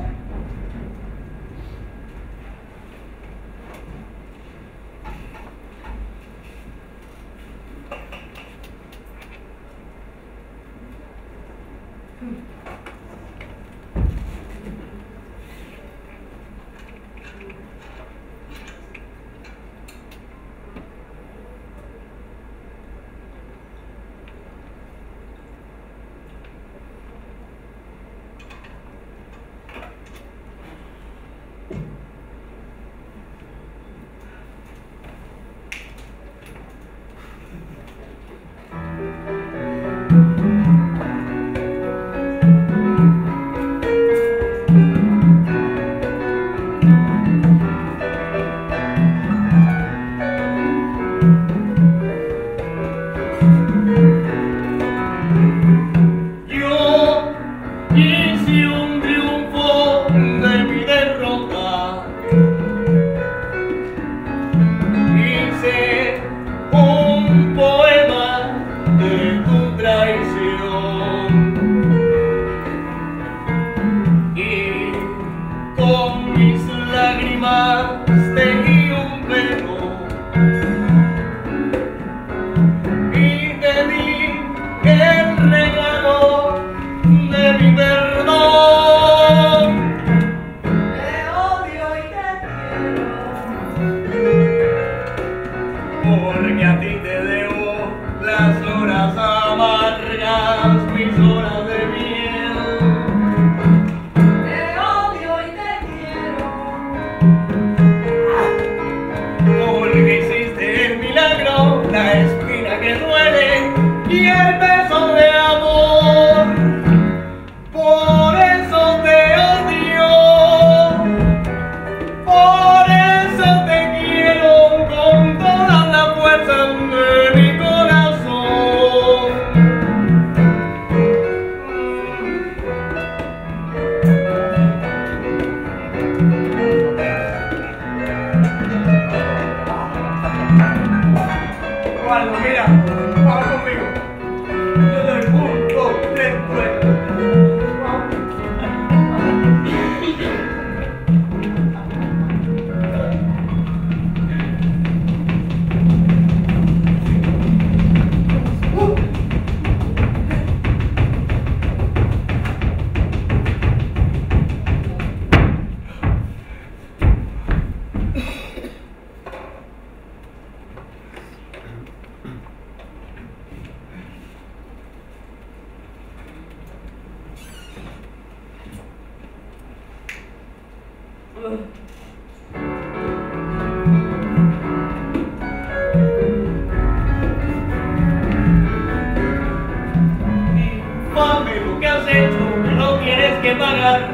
Infame lo que has hecho, me lo tienes que pagar.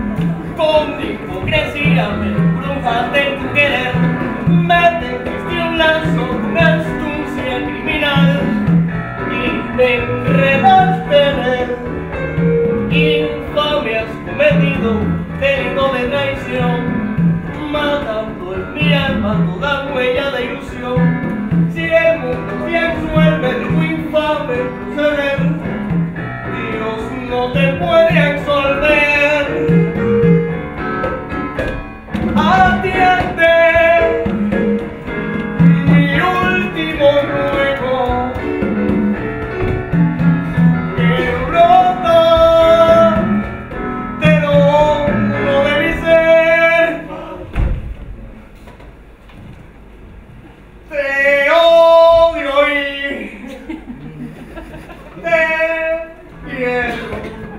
Con hipocresía me brujaste en tu querer. Me tendiste un lazo con astucia criminal y me enredaste en él. Infame has cometido delito de traición, matando en mi alma toda huella de ilusión. Si el mundo te absuelve de tu infame proceder, Dios no te puede absolver. Atiende mi último ruego, mi brota de lo no debí ser. Te odio y te quiero,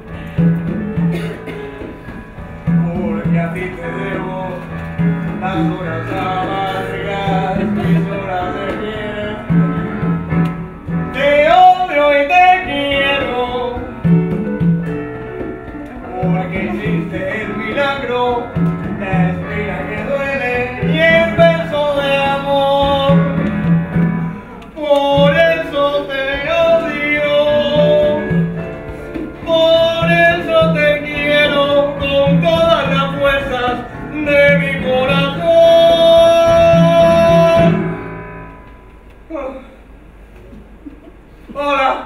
porque a ti te debo las horas amargas, mis horas de miel. Te odio y te quiero, porque hiciste el milagro, la espina que duele y el beso de amor. Por eso te odio, por eso te quiero con toda la fuerza de mi corazón. Hola.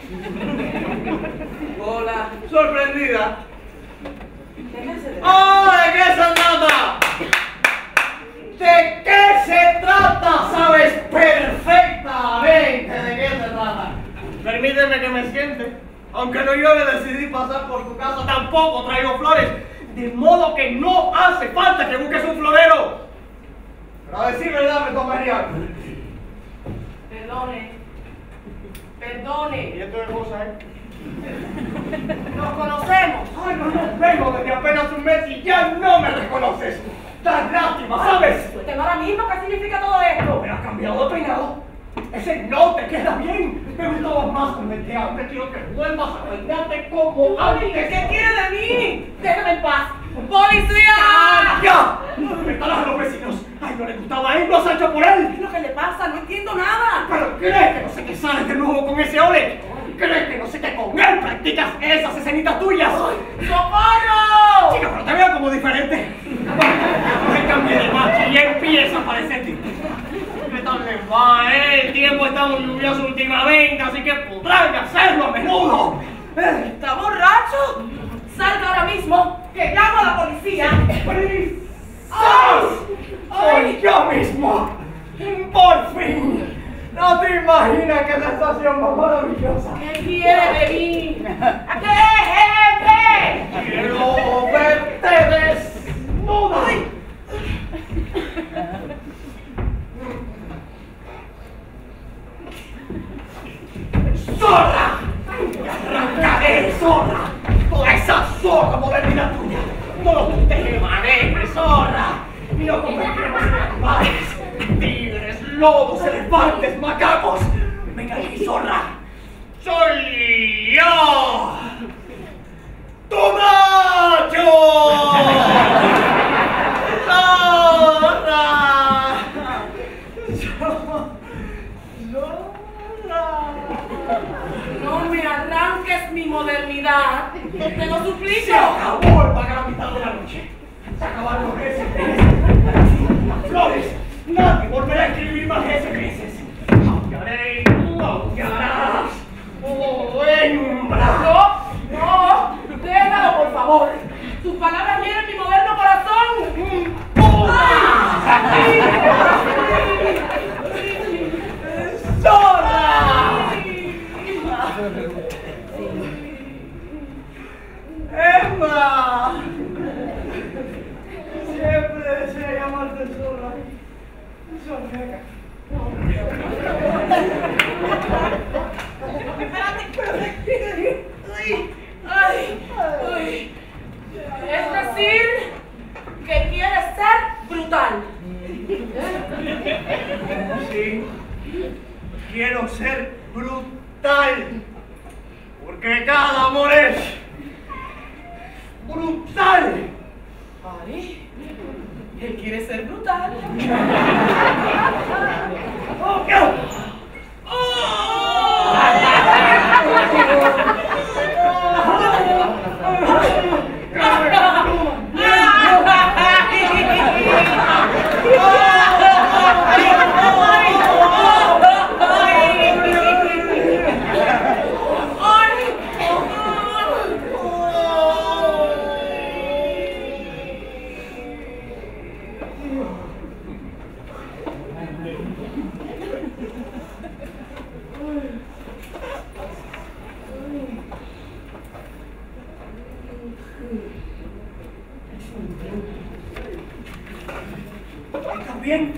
Hola. Sorprendida. ¿De qué se trata? ¡Oh, de qué se trata! ¿De qué se trata? Sabes perfectamente de qué se trata. Permíteme que me siente. Aunque no yo le decidí pasar por tu casa, tampoco traigo flores. De modo que no hace falta que busques un florero. Pero a decir verdad me tomaría. Perdone. Perdone. ¿Y esto de cosa, eh? Nos conocemos. Ay, no, no, vengo desde apenas un mes y ya no me reconoces. Das lástima, ¿sabes? Usted ahora mismo, ¿qué significa todo esto? ¿Me has cambiado de peinado? Ese no te queda bien. Me gustabas más con el teatro. Quiero que vuelvas a peinarte como antes. ¿Qué quiere de mí? Déjame en paz. ¡Policía! ¡Ya! ¡Respetarás a los vecinos! ¡Ay, no le gustaba a él! ¡No has hecho por ¿Qué él! es lo que le pasa? No entiendo nada. ¿Pero crees que no sé qué sales de nuevo con ese ole? ¿Crees que no sé que con él practicas esas escenitas tuyas? ¡Socorro! Chica, pero te veo como diferente. Me cambié de macho y empieza a parecerte. ¿Qué tal les va, eh? El tiempo está muy lluvioso últimamente, así que podrán hacerlo a menudo. ¿Está borracho? Salga ahora mismo, que llamo a la policía. ¡Ay! ¡Soy yo mismo! ¡Por fin! No te imaginas qué sensación más maravillosa. ¿Qué quiere de mí? ¡Déjeme! ¡Quiero verte desnuda! ¡Zorra! ¡Te arrancaré, zorra! ¡Toda esa zorra modernidad tuya! ¡No te manejes, zorra! ¡Y no convertiremos en animales! ¡Tigres, lobos, elefantes, macacos! ¡Venga aquí, zorra! ¡Soy yo! ¡Tu macho! ¡Zorra! No me arranques mi modernidad. Te lo suplico. Se acabó el pagar a mitad de la noche. Se acabaron los S Las flores. Nadie volverá a escribir más S Aullaré y tú aullarás. ¡Oh, hembra! No, no, déjalo por favor. Sus palabras hieren mi moderno corazón. ¡Zorra! ¡Emma! Siempre desea llamarte zorra. Zorra. Espérate. Ay, ay, ay. Es decir, que quieres ser brutal. Sí, quiero ser brutal. Porque cada amor es brutal. Ay, él quiere ser brutal. ¡Oh, qué! ¿Estás bien?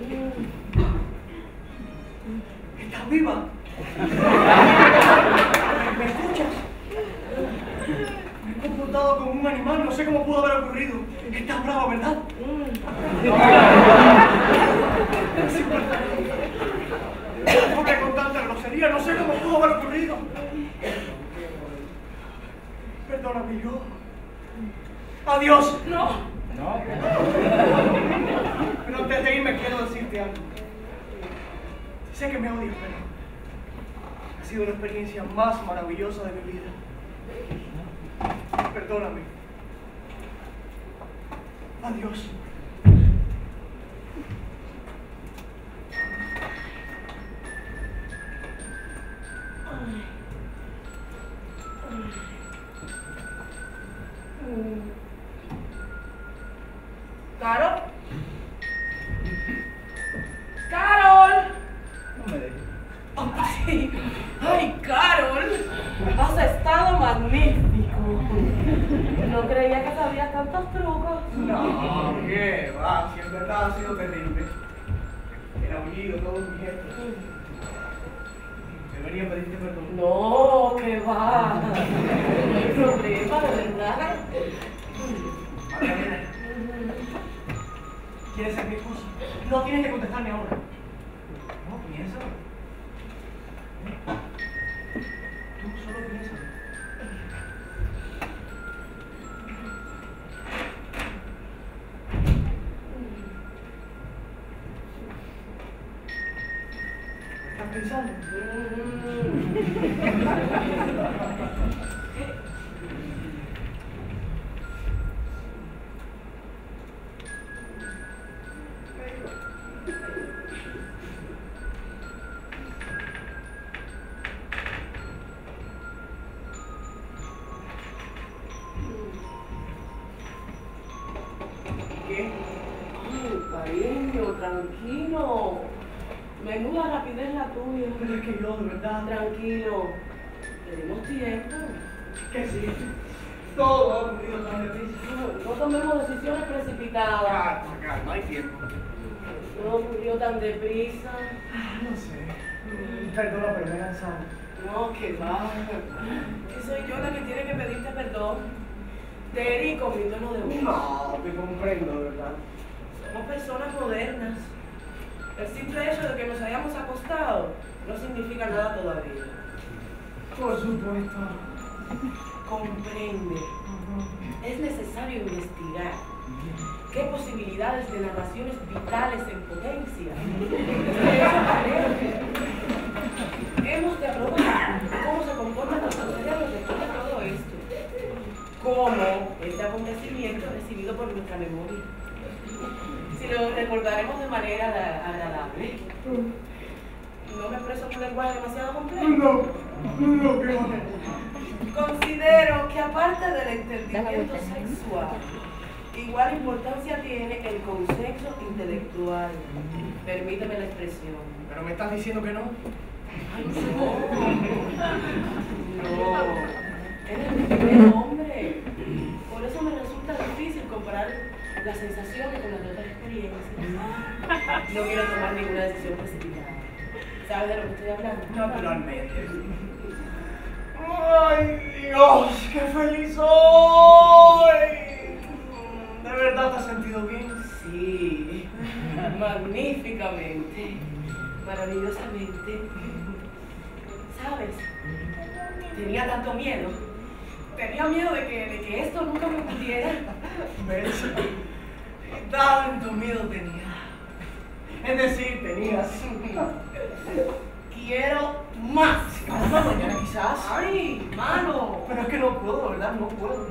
¿Estás viva? ¿Me escuchas? Me he comportado como un animal, no sé cómo pudo haber ocurrido. Estás brava, ¿verdad? ¿Por qué con tanta grosería? No sé cómo pudo haber ocurrido. Perdóname, yo. Adiós. No. Pero antes de irme quiero decirte algo. Sé que me odias, pero ha sido la experiencia más maravillosa de mi vida. Perdóname. Adiós. ¿Carol? ¡Carol! No me dejes. Ay, ay, Carol, has estado magnífico. No creía que sabías tantos trucos. No, qué va, si en verdad ha sido terrible. El aullido, todos mis gestos. Debería pedirte perdón. No, que va. No hay problema, de verdad. Magdalena, ¿quieres ser mi esposa? No tienes que contestarme ahora. No, piénsalo. Tú solo piénsalo. ¿Estás pensando? ¿Qué? Ay, cariño, tranquilo. Menuda rapidez la tuya. Pero es que yo, de verdad, Tranquilo. Tenemos tiempo. que sí. Todo ha ocurrido tan deprisa. No, no tomemos decisiones precipitadas. Calma, calma, hay tiempo. No ocurrió tan deprisa. Ah, no sé. Perdona, pero me he cansado. No, que va. Que soy yo la que tiene que pedirte perdón. Te herí con mi tono de voz. No, te comprendo, de verdad. Somos personas modernas. El simple hecho de que nos hayamos acostado no significa nada todavía. Por supuesto. Comprende. Es necesario investigar qué posibilidades de narraciones vitales en potencia hemos de aprobar cómo se comportan nuestros cerebros después de todo esto. Cómo este acontecimiento es recibido por nuestra memoria. Si lo recordaremos de manera agradable. ¿No me expreso un lenguaje demasiado complejo? No, no, que va. Considero que aparte del entendimiento sexual, igual importancia tiene el consenso intelectual. Permíteme la expresión. Pero me estás diciendo que no. Ay, no. No. Eres mi primer hombre. Por eso me resulta difícil comparar las sensaciones con las de otras experiencias. No quiero tomar ninguna decisión precipitada. ¿Sabes de lo que estoy hablando? Naturalmente. ¡Ay, Dios! ¡Qué feliz soy! ¿De verdad te has sentido bien? Sí, magníficamente, maravillosamente. ¿Sabes? Tenía tanto miedo. Tenía miedo de que, de que esto nunca me ocurriera. ¿Ves? Tanto miedo tenía. Es decir, tenías. Quiero más. Hasta mañana quizás. ¡Ay, mano! Pero es que no puedo, de verdad, no puedo.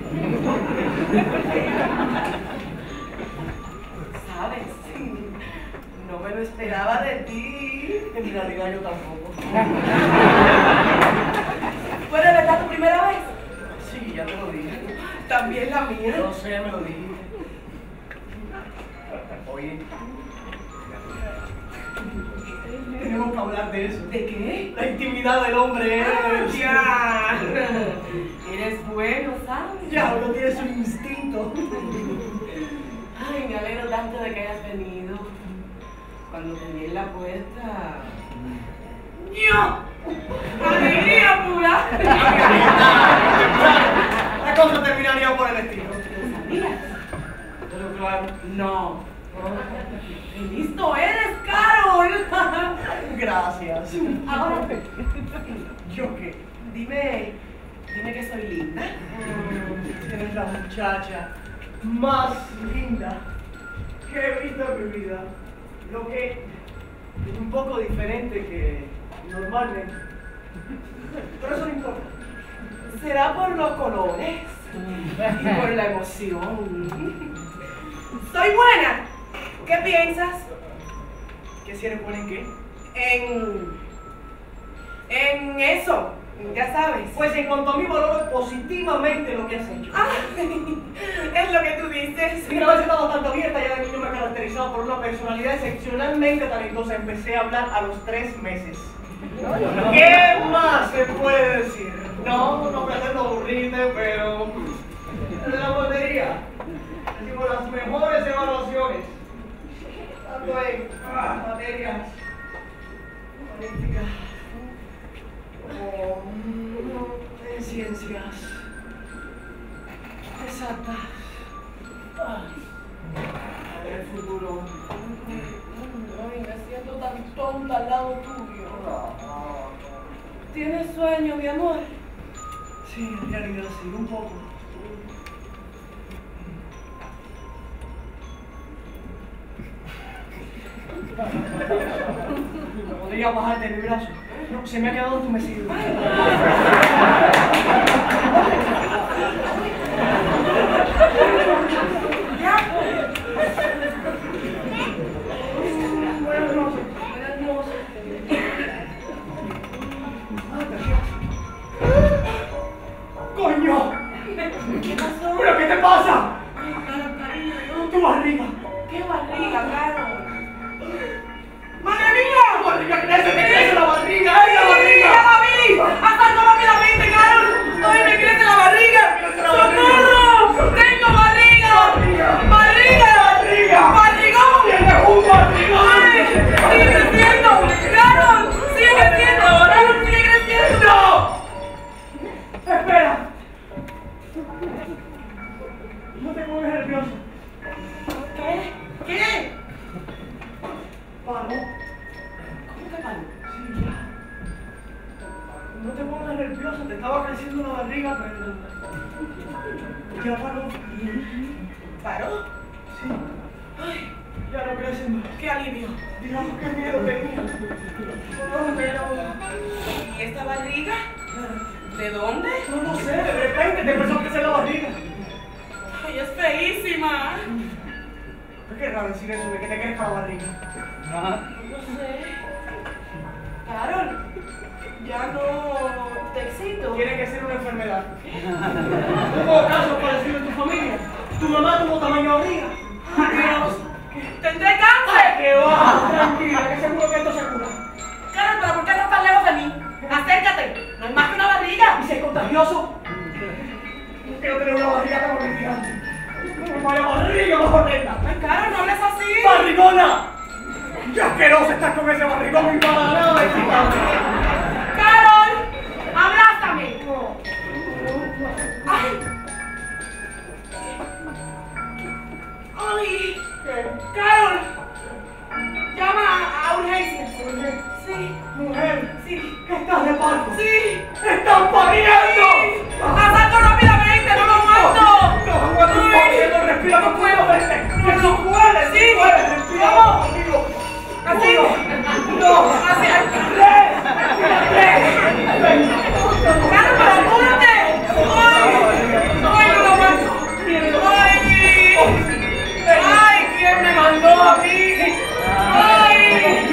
¿Sabes? No me lo esperaba de ti. En realidad yo tampoco. ¿Fue de verdad tu primera vez? Sí, ya te lo dije. También la mía. No sé, me lo dijiste. Oye. Tenemos que hablar de eso. ¿De qué? La intimidad del hombre. Ah, es- ya. Eres bueno, ¿sabes? Ya, uno tiene su instinto. Ay, me alegro tanto de que hayas venido. Cuando te vi en la puerta... ¡Yo! ¡Alegría pura! La cosa terminaría por el estilo. ¿Lo sabías? Pero claro. No. ¡Qué listo eres, Carol! Gracias. Ahora, ¿Yo qué? dime... Dime que soy linda. Eres la muchacha más linda que he visto en mi vida. Lo que es un poco diferente que normalmente. Pero eso no importa. ¿Será por los colores? Y por la emoción. Soy buena. ¿Qué piensas? ¿Qué si eres buena en qué? En... En eso, ya sabes. Pues en cuanto a mí valoro positivamente lo que has hecho. Ah, es lo que tú dices. Mi cabeza estaba bastante abierta, ya de niño me caracterizaba por una personalidad excepcionalmente talentosa. Empecé a hablar a los tres meses. ¿Qué más se puede decir? No, no pretendo aburrirte, pero... de la guardería recibimos las mejores evaluaciones. Tanto en ah, materias políticas como en ciencias exactas. Ay, en el futuro. Ay, me siento tan tonta al lado tuyo. No, no. ¿Tienes sueño, mi amor? Sí, en realidad sí, un poco. ¿Podría bajarte de mi brazo? No, se me ha quedado entumecido. ¿Ya? Buenas noches. Buenas noches. ¡Coño! ¿Qué pasó? ¿Pero qué te pasa? Ay, claro, cariño, ¿no? ¡Tu barriga! ¿Qué barriga, claro? ¡Madre ¡Tu mía! barriga crece! ¡Te crece la barriga! ¡Ay, la ¡Ya barriga! la vi! ¡Asalto rápidamente, Carol! ¡Ay, me crece la barriga! ¡Socorro! ¡Tengo barriga! ¡Barriga! ¡Barriga! ¡Barrigón! ¡Tienes un barrigón! ¡Ay! ¡Sigue creciendo! ¡Carol! ¡Sigue creciendo! ¡Carol, sigue creciendo! ¡No! ¡Espera! No te pongas nervioso. ¿Qué? ¿Qué? Paro. ¿Cómo que paro? Sí, ya. No te pongas nervioso, te estaba creciendo la barriga, pero... ya paró. ¿Paró? Sí, ¡Ay! ya no crece más. ¡Qué alivio! Digamos qué miedo tenía. No, pero... ¿Y esta barriga? ¿De dónde? No lo sé, de repente te empezó a crecer la barriga. ¡Ay, es feísima! Es que raro decir eso, de que te crezca la barriga. No sé. Carol, ya no te excito. Tiene que ser una enfermedad. ¿Hubo casos parecidos en tu familia? ¿Tu mamá tuvo tamaño barriga? Adiós. ¿Tendré ¡Ay, cáncer? que va! Tranquila, que seguro que esto se cura. Carol, ¿pero por qué estás tan lejos de mí? Acércate. No es más que una barriga. ¿Y si es contagioso? No quiero tener una barriga tan horripilante. ¡Vaya barriga más horrenda! Ay, Carol, no hables así. ¡Barrigona! ¡Qué asqueroso estás con ese barrigón y para nada excitante! Carol, abrázame. Ay. Ay. ¿Qué? Carol, llama a urgencias. Oye, Sí, mujer, sí, ¿qué estás de parto? sí. ¡Están pariendo! Asalto rápidamente, no lo aguanto. ¡No aguanto un poco! ¡No respira! ¡No puedo verte! ¡No, no puedes! Sí. ¡No puedes! ¡Respira ¿Cómo? conmigo! Así. ¡Uno! ¡Dos! Así. ¡Tres! ¡Tres! Carol, pero apúrate. Ay, ay, no lo aguanto. Ay, ay, ¿quién me mandó a mí? Ay.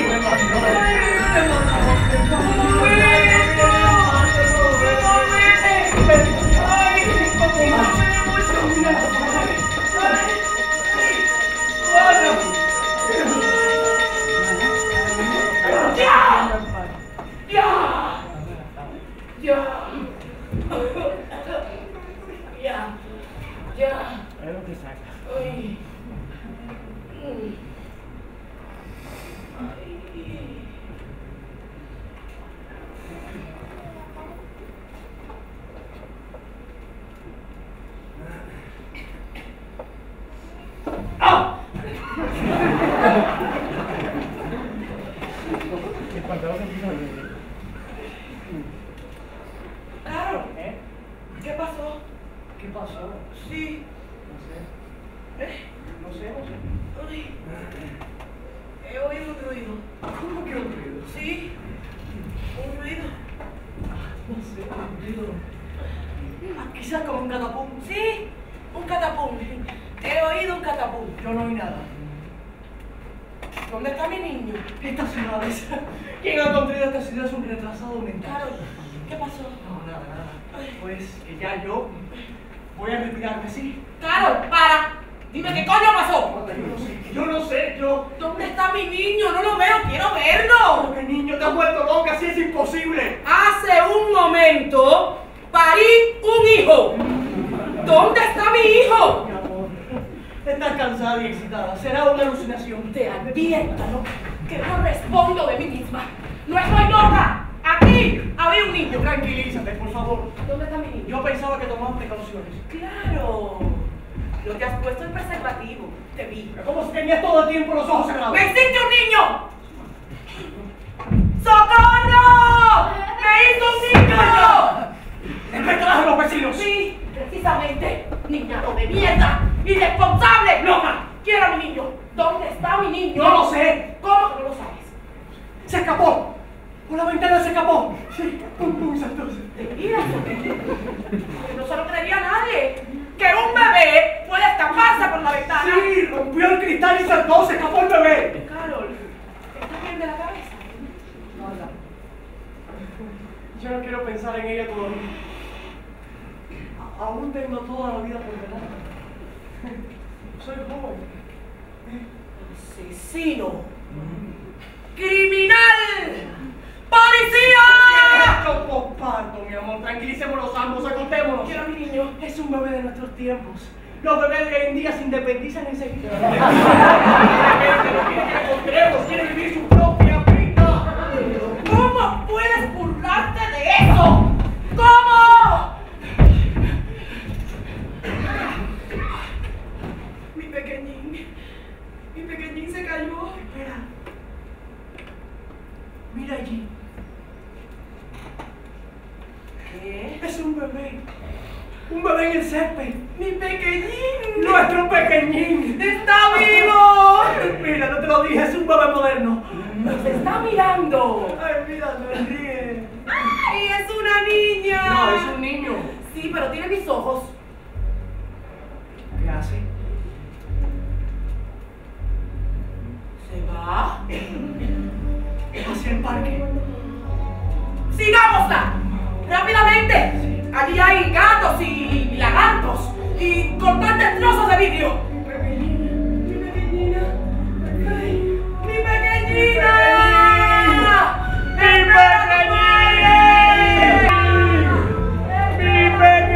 Claro. ¿Eh? ¿Qué pasó? ¿Qué pasó? Sí. No sé. ¿Eh? No sé, no sé. Ay. He oído un ruido. ¿Cómo que un ruido? Sí. Un ruido. No sé, un ruido. Ah, quizás como un catapum. Sí. Un catapum. He oído un catapum? Yo no vi nada. ¿Dónde está mi niño? Estas ciudades. ¿Quién ha construido esta ciudad es un retrasado mental? Carol, ¿qué pasó? No, nada, nada. Pues que ya yo voy a retirarme, ¿sí? Carol, para. Dime qué coño pasó. Yo no sé, yo no sé, yo... ¿Dónde está mi niño? No lo veo, quiero verlo. Porque niño, te has vuelto loca, así es imposible. Hace un momento parí un hijo. ¿Dónde está mi hijo? Mi amor, estás cansada y excitada. Será una alucinación. Te advierto que no respondo de mí misma. No estoy loca. Aquí había un niño. Tranquilízate, por favor. ¿Dónde está mi niño? Yo pensaba que tomabas precauciones. Claro. No te has puesto el preservativo. Te vi. Pero como si tenías todo el tiempo los ojos cerrados. ¡Me hiciste un niño! ¡Socorro! ¡Me hizo un niño! ¡Despertarás a los vecinos! Sí, precisamente. Niñato de mierda. ¡Irresponsable! ¡Loca! Quiero a mi niño. ¿Dónde está mi niño? No lo sé. ¿Cómo que no lo sabes? ¡Se escapó! ¡Por la ventana se escapó! Sí, pum, pum, saltó. ¿Te miras? No se lo creería nadie. Que un bebé puede escaparse por la ventana. Sí, rompió el cristal y saltó, se escapó el bebé. Carol, ¿estás bien de la cabeza? No, no. Yo no quiero pensar en ella todavía. A- aún tengo toda la vida por delante. Soy joven. Asesino. Criminal. ¡Policía! Esto posparto, mi amor. Tranquilicémonos ambos, acostémonos. Quiero a mi niño. Es un bebé de nuestros tiempos. Los bebés de hoy en día se independizan enseguida. Encontremos, quiere vivir su propia vida. ¿Cómo puedes burlarte de eso? ¿Cómo? Mi pequeñín. Mi pequeñín se cayó. Espera. Mira allí. ¿Qué? Es un bebé. Un bebé en el césped. Mi pequeñín. ¡Nuestro pequeñín! ¡Está vivo! Mira, no te lo dije, es un bebé moderno. Nos está mirando. Ay, mira, se ríe. ¡Ay, es una niña! No, es un niño. Sí, pero tiene mis ojos. ¿Qué hace? ¿Se va? Hacia el parque. ¡Sigámosla! ¡Rápidamente! Allí hay gatos y lagartos y cortantes trozos de vidrio. Mi pequeñina. Mi pequeñina. Ay, mi pequeñina. ¡Mi pequeñina! ¡Mi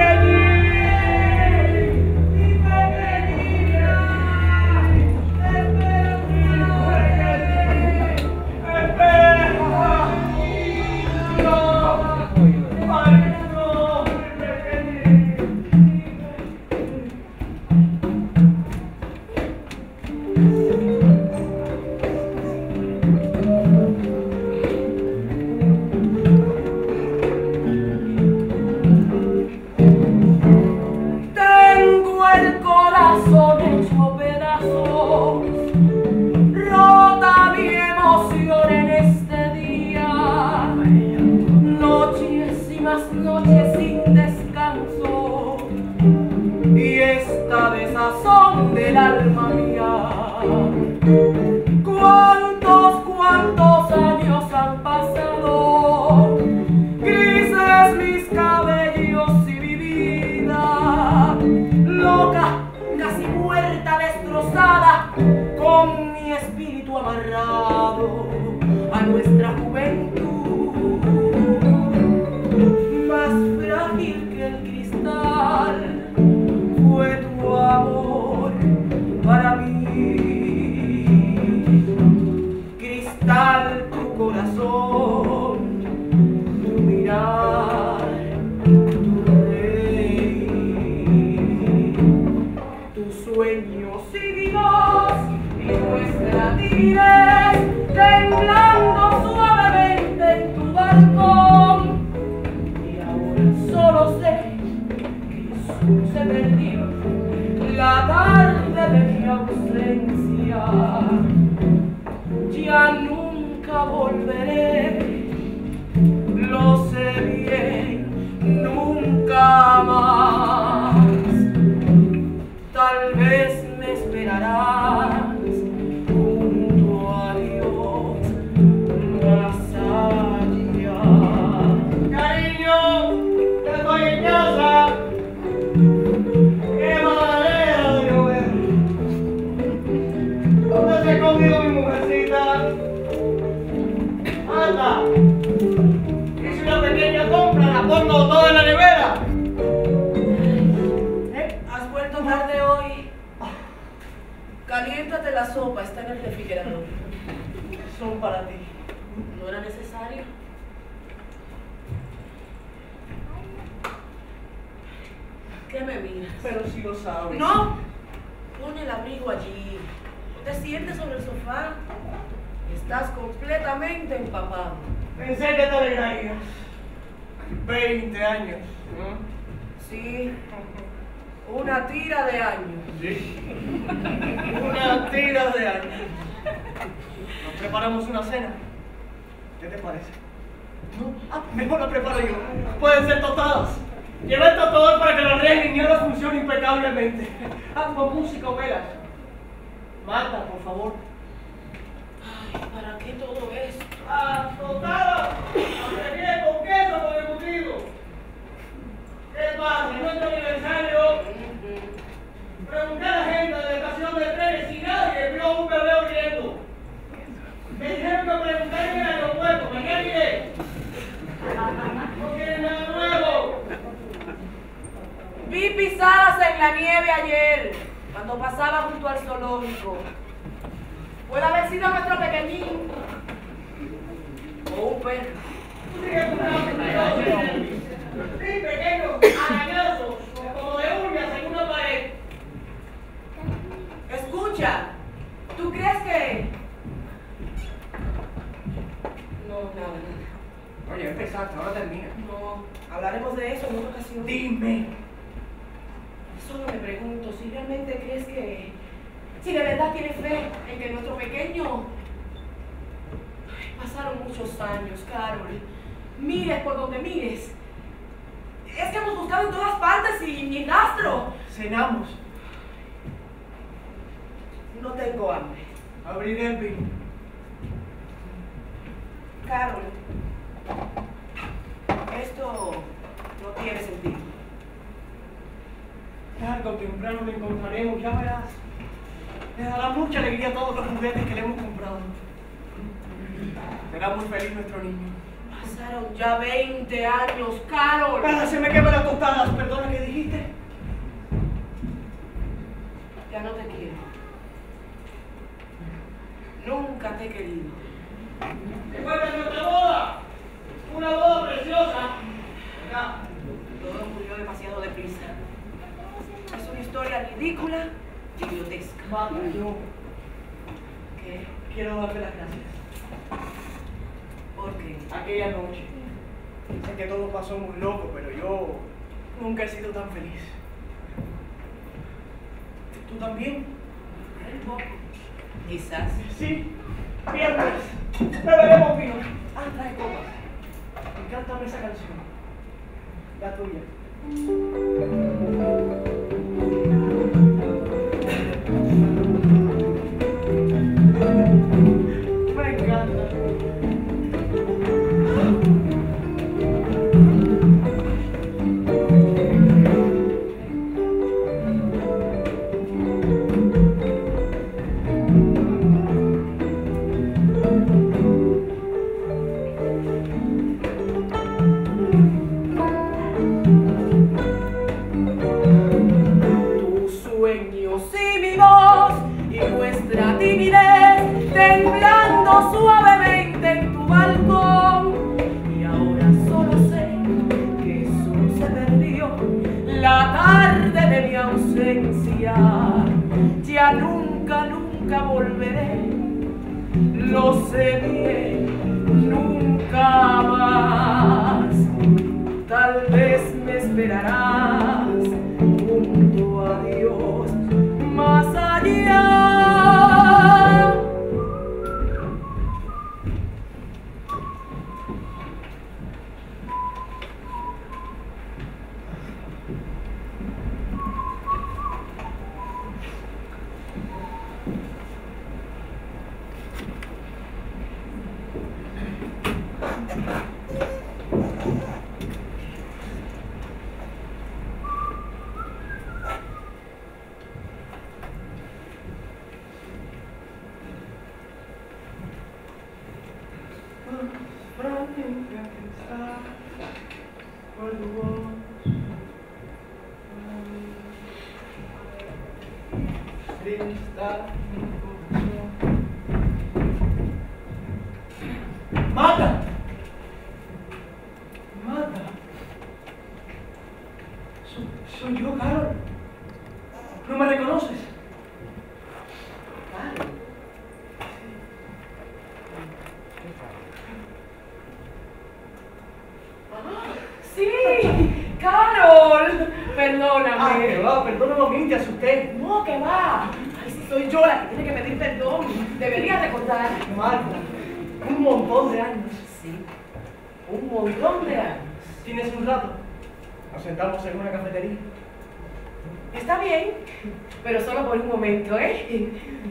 Tengo el corazón hecho pedazos, rota mi emoción en este día, noches y más noches sin descanso, y esta desazón del alma mía. ¿Cuántos, cuántos años han pasado? Grises mis cabellos y mi vida, loca, casi muerta, destrozada, con mi espíritu amarrado a nuestra juventud, más frágil que el cristal fue tu amor para mí. Cristal, tu corazón, tu mirar, tu rey, tus sueños y Dios y nuestra timidez temblando suavemente en tu balcón. Y ahora solo sé que Jesús se perdió la tarde de mi ausencia. Ya nunca volveré, lo sé bien, nunca más. Tal vez me esperé esperarás junto a Dios más allá. Cariño, ya estoy en casa. ¡Qué manera de llover! ¿Dónde se ha escondido mi mujercita? ¡Anda! Hice una pequeña compra, la pongo toda en la nevera. ¿Eh? ¿Has vuelto tarde hoy? Caliéntate la sopa, está en el refrigerador. Son para ti. ¿No era necesario? ¿Qué me miras? Pero si lo sabes. No, pon el abrigo allí. No te sientes sobre el sofá. Estás completamente empapado. Pensé que te alegrarías. veinte años. ¿No? Sí, una tira de años. Sí. Una tira de años. Nos preparamos una cena. ¿Qué te parece? ¿No? Ah, mejor la preparo yo. Pueden ser tostadas. Lleva el tostador para que la red lineal funcione impecablemente. Ah, con música o velas. Marta, por favor. Ay, ¿para qué todo esto? Ah, tostadas. Aunque con queso con embutido. ¿Qué pasa? En nuestro aniversario. Pregunté a la gente de la estación de trenes si nadie vio un bebé huyendo. Me dijeron que preguntar en el aeropuerto. Mañana iré. No tienen nada nuevo. Vi pisadas en la nieve ayer, cuando pasaba junto al zoológico. Puede haber sido nuestro pequeñín. O un perro. Sí, pequeños, arañazos, como de uñas en una pared. Escucha, ¿tú crees que...? No, nada, nada. Oye, empezaste, ahora termina. No, hablaremos de eso en otra ocasión. Dime. Solo me pregunto si realmente crees que... Si de verdad tienes fe en que nuestro pequeño... Ay, pasaron muchos años, Carol. Mires por donde mires. Es que hemos buscado en todas partes y ni rastro. Cenamos. No tengo hambre. Abriré el vino. Carol, esto no tiene sentido. Tarde o temprano lo encontraremos, ya verás. Le dará mucha alegría a todos los juguetes que le hemos comprado. Será muy feliz nuestro niño. Pasaron ya veinte años, Carol. ¡Ah, se me queman las tostadas! Perdona, ¿qué dijiste? Ya no te quiero. Nunca te he querido. ¡Recuerda nuestra boda! ¡Una boda preciosa! Acá. Todo murió demasiado deprisa. Es una historia ridícula y grotesca. Bata, yo ¿Qué? quiero darte las gracias. ¿Por qué? Aquella noche. Sé que todo pasó muy loco, pero yo nunca he sido tan feliz. ¿Tú también? Un poco. Quizás. Sí, viernes. Beberemos vino. Ah, trae copas. Cántame esa canción. La tuya. Me encanta. Tus sueños y mi voz y nuestra timidez temblando suavemente en tu balcón. Y ahora solo sé que solo se perdió la tarde de mi ausencia. Ya nunca, nunca volveré, lo sé bien, nunca más. Tal vez me esperarás junto a Dios más allá. niña que está por tu voz. Triste está mi corazón. ¡Mata! ¡Mata! Soy, soy yo, Carol. ¿No me reconoces? Carol. Sí, Carol. Perdóname. Ah, que va, perdóname, te asusté. No, que va. Ay, si soy yo la que tiene que pedir perdón. Deberías recordar. Marta, un montón de años. Sí, un montón de años. ¿Tienes un rato? Nos sentamos en una cafetería. Está bien, pero solo por un momento, ¿eh?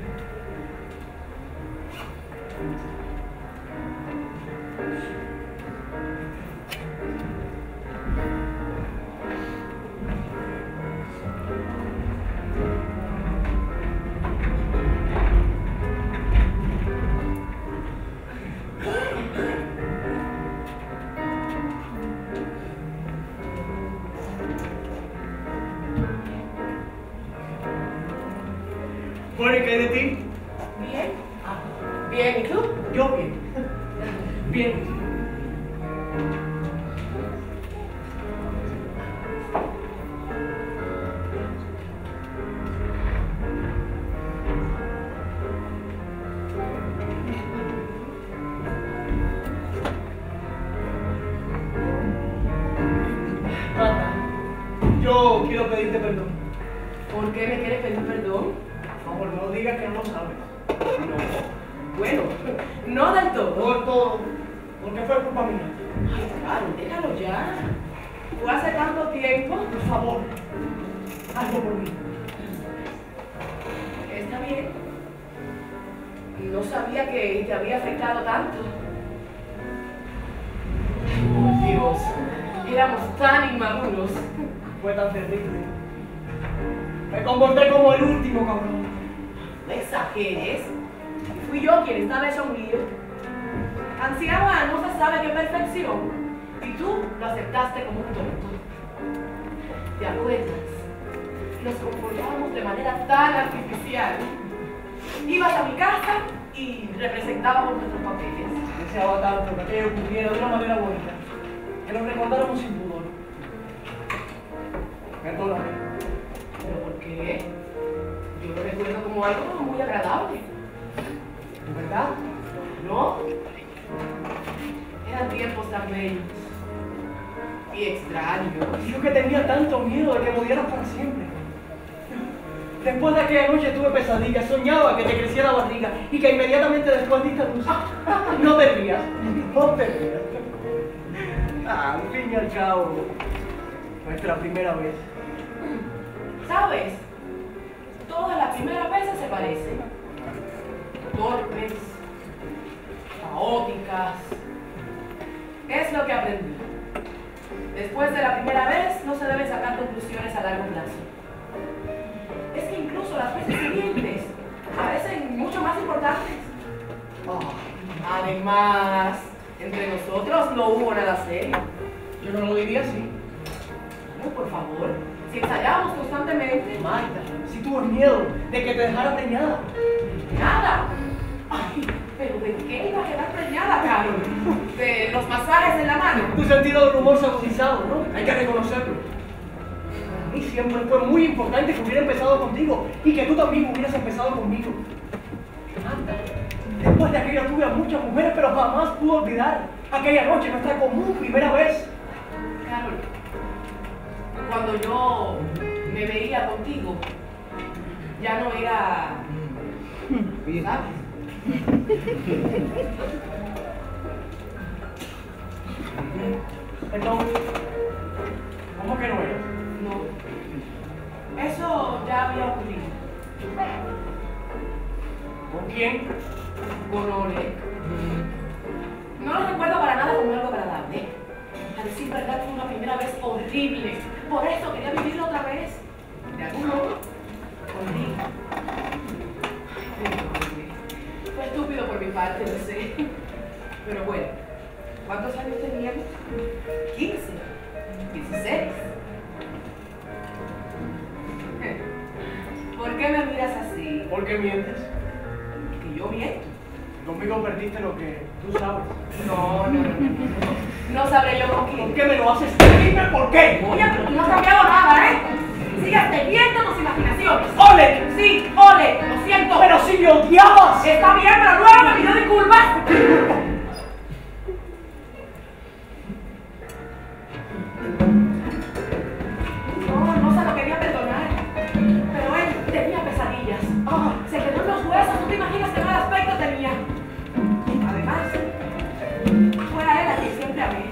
Bueno, ¿y qué hay de ti? Bien. Bien, ¿y tú? Yo bien. Bien. Marta, yo quiero pedirte perdón. ¿Por qué me quieres pedir perdón? Por favor, no digas que no lo sabes. No. Bueno, no del todo. Por todo. Porque fue culpa mía. Ay, claro, déjalo ya. Fue hace tanto tiempo. Por favor, hazlo por mí. Está bien. No sabía que te había afectado tanto. Oh, Dios, éramos tan inmaduros. Fue tan terrible. Me comporté como el último, cabrón. No exageres. Fui yo quien estaba hecho un lío. Anciana no se sabe qué perfección. Y tú lo aceptaste como un tonto. ¿Te acuerdas? Nos comportábamos de manera tan artificial. Ibas a mi casa y representábamos nuestros papeles. Deseaba tanto que aquello ocurriera de una manera bonita. Que nos recordáramos sin pudor. Perdóname. ¿Pero por qué? Yo lo recuerdo como algo muy agradable. ¿Verdad? ¿No? Eran tiempos tan bellos y extraños. Yo que tenía tanto miedo de que murieras para siempre. Después de aquella noche tuve pesadillas, soñaba que te creciera la barriga y que inmediatamente después diste a luz. No te rías, no te rías. Ah, al fin y al cabo, nuestra primera vez. ¿Sabes? Todas las primeras veces se parecen. Torpes, caóticas. Es lo que aprendí. Después de la primera vez no se deben sacar conclusiones a largo plazo. Es que incluso las veces siguientes parecen mucho más importantes. Oh, Además, entre nosotros no hubo nada serio. yo no lo diría así. No, por favor, si ensayábamos constantemente. Magda, si tuve miedo de que te dejara preñada. Nada. Ay, pero ¿de qué iba a quedar preñada, Carol? De los masajes en la mano. Tu sentido del humor se ha agudizado, ¿no? Hay que reconocerlo. Para mí siempre fue muy importante que hubiera empezado contigo y que tú también hubieras empezado conmigo. Magda, después de aquello tuve a muchas mujeres, pero jamás pude olvidar aquella noche, nuestra común primera vez. Carol, cuando yo me veía contigo, ya no era, ¿sabes? Perdón, ¿cómo que no eres? No. Eso ya había ocurrido. ¿Con quién? Con Oleg. No lo recuerdo para nada como algo agradable. A decir verdad, fue una primera vez horrible. Por eso quería vivirlo otra vez. De algún modo, contigo. Ay, perdóname. Fue estúpido por mi parte, lo sé. Pero bueno, ¿Cuántos años teníamos? quince, dieciséis. ¿Por qué me miras así? ¿Por qué mientes? Que yo miento. Conmigo perdiste lo que tú sabes. No, no, no, no, no. No sabré yo con quién. ¿Por qué me lo haces? Dime por qué. Oye, pero tú no has cambiado nada, ¿eh? Sigues teniendo tus imaginaciones. ¡Ole! Sí, ole, lo siento. Pero si me odiabas. Está bien, pero luego me pidió disculpas. No, no se lo quería perdonar. Pero él tenía pesadillas. Ah, Se quedó en los huesos, ¿tú te imaginas qué mal aspecto tenía? Además, fuera él a quien siempre amé.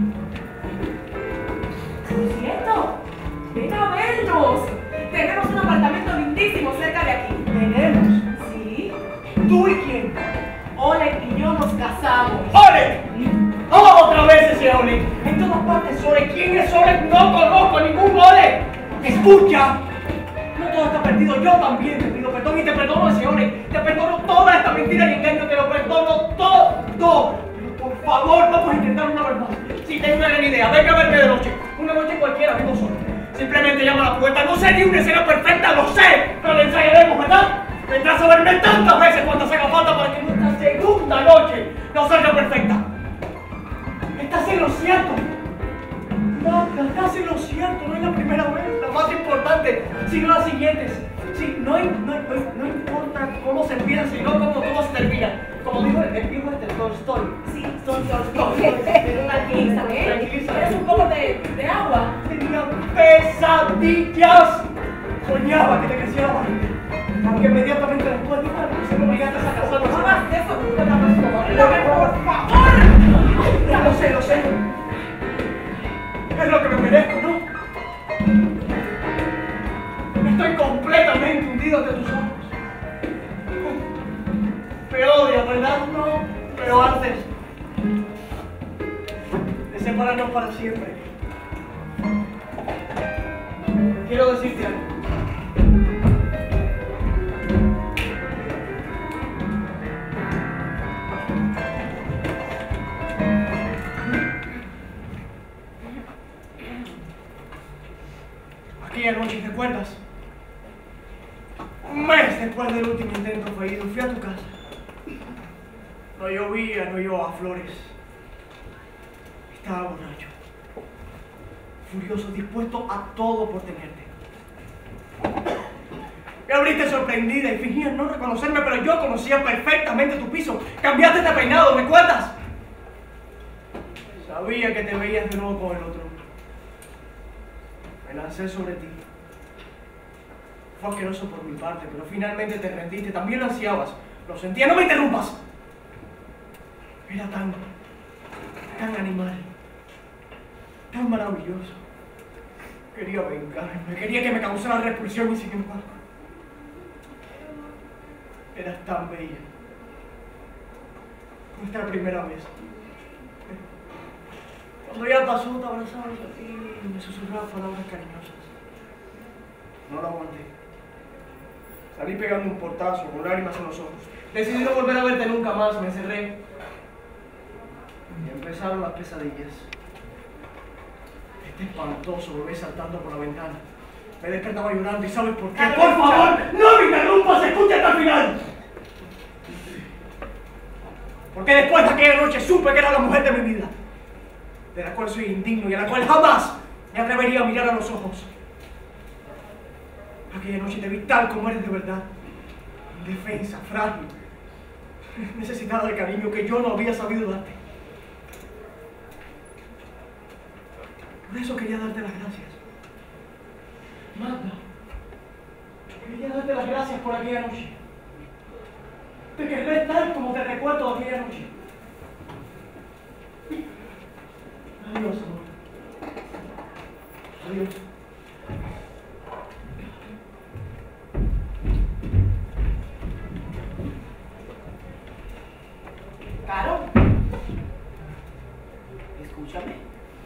Por cierto, ven a vernos. Tenemos un apartamento lindísimo cerca de aquí. tenemos. ¿Sí? ¿Tú y quién? Oleg y yo nos casamos. ¡Ole! ¡Oh, otra vez ese Ole! En todas partes Ole. ¿Quién es Ole? No conozco ningún Ole. Escucha. No todo está perdido. Yo también te pido perdón y te perdono ese Ole. Te perdono toda esta mentira y engaño. Te lo perdono todo. Pero por favor, vamos a intentar una vez más. Si tengo una gran idea, venga a verme de noche. Una noche cualquiera, vivo solo. Simplemente llama a la puerta. No sé ni una escena perfecta, lo sé. Pero la ensayaremos, ¿verdad? Vendrás a verme tantas veces cuantas haga falta para que nuestra segunda noche no salga perfecta. Estás en lo cierto. No, estás en lo cierto. No es la primera vez, la más importante, sino las siguientes. Sí, no, no, no, no importa cómo se empieza, sino cómo todo se termina. Como dijo el viejo este, Tolstoy. Sí, son Tolstoy. Tranquilízame, ¿eh? Tranquilízame. ¿Quieres un poco de, de agua? Tenía pesadillas. Soñaba que te crecía la barriga. Aunque inmediatamente después dijo que se me obligaste a casarnos. No hagas eso, tú te llamas por favor. Ya lo sé, lo sé. Es lo que me merezco, ¿no? Estoy completamente hundido ante tus ojos. Me odias, ¿verdad? No. Pero antes de separarnos para siempre, quiero decirte algo. Aquella noche, ¿recuerdas? Un mes después del último intento fallido, fui a tu casa. No llovía, no llevaba flores. Estaba borracho, furioso, dispuesto a todo por tenerte. Me abriste sorprendida y fingías no reconocerme, pero yo conocía perfectamente tu piso. Cambiaste de peinado, ¿recuerdas? Sabía que te veías de nuevo con el otro. Me lancé sobre ti. Fue asqueroso por mi parte, pero finalmente te rendiste. También lo ansiabas. Lo sentía. ¡No me interrumpas! Era tan, tan animal, tan maravilloso. Quería vengarme, quería que me causara repulsión y sin embargo, eras tan bella. Nuestra primera vez. Cuando ya pasó, te abrazaba a ti y me susurraba palabras cariñosas. No lo aguanté. Salí pegando un portazo, con lágrimas en los ojos. Decidí no volver a verte nunca más, me encerré. Y empezaron las pesadillas. Este espantoso bebé saltando por la ventana. Me despertaba llorando y ¿sabes por qué? Carlos, ¡Por favor! ¡No me interrumpas! ¡Escucha hasta el final! Porque después de aquella noche supe que era la mujer de mi vida, de la cual soy indigno y a la cual jamás me atrevería a mirar a los ojos. Aquella noche te vi tal como eres de verdad, indefensa, frágil, necesitada de cariño que yo no había sabido darte. Por eso quería darte las gracias. Magda, quería darte las gracias por aquella noche. Te querré tal como te recuerdo de aquella noche. Adiós, amor. Adiós. Caro, escúchame.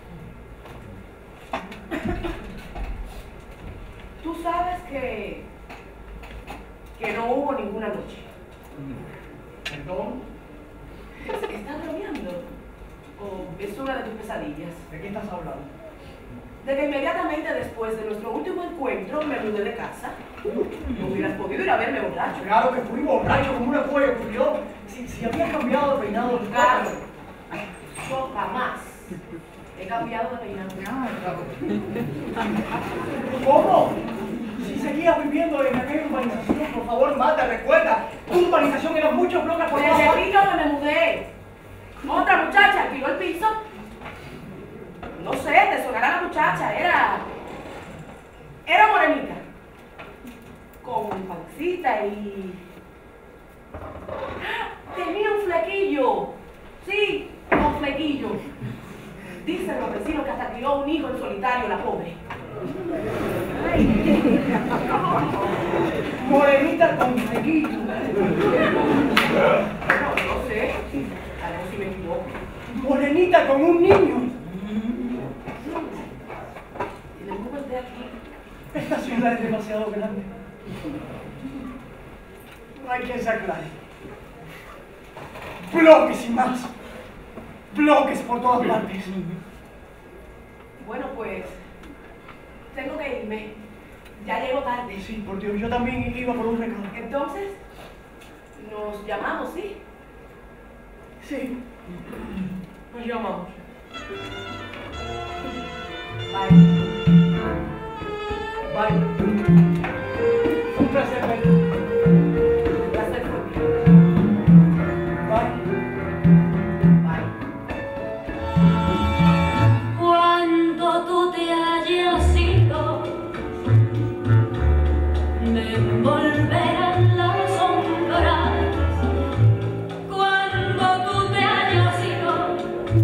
Tú sabes que que no hubo ninguna noche. ¿Perdón? ¿Estás bromeando? ¿O es una de tus pesadillas? ¿De qué estás hablando? De que inmediatamente después de nuestro último encuentro me mudé de casa. No hubieras podido ir a verme borracho. Claro que fui borracho como una polla, ocurrió. Si, si había cambiado de peinado, Claro. Yo jamás he cambiado de peinado. ¿Cómo? Si seguías viviendo en aquella urbanización, por favor, mata, recuerda. Tu urbanización era muchos bloques por Te abajo. repito que me mudé. Otra muchacha alquiló el piso. No sé, te sonará la muchacha. Era. Era morenita. Con pancita y. Tenía un flequillo. Sí, con flequillo. Dicen los vecinos que hasta crió un hijo en solitario, la pobre. Morenita con flequillo. No, no sé. A ver si me equivoco. Morenita con un niño. Y me mudo de aquí. Esta ciudad es demasiado grande. No hay quien se aclare. Bloques y más. Bloques por todas partes. Bueno, pues. Tengo que irme. Ya llego tarde. Sí, por Dios, yo también iba por un recado. Entonces, nos llamamos, ¿sí? Sí. Nos llamamos. Bye. Bye. Fue un placer verte. Un placer fue mío. Bye. Bye. Cuando tú te hayas ido, me envolverán las sombras. Cuando tú te hayas ido,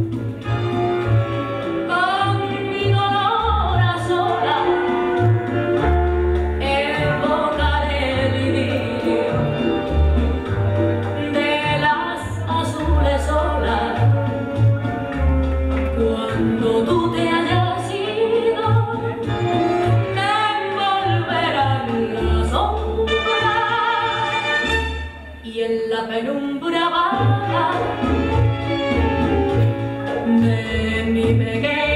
con mi dolor a solas, evocaré el idilio de las azules olas. Cuando tú te hayas ido, me envolverán las sombras y en la penumbra baja de mi pequeña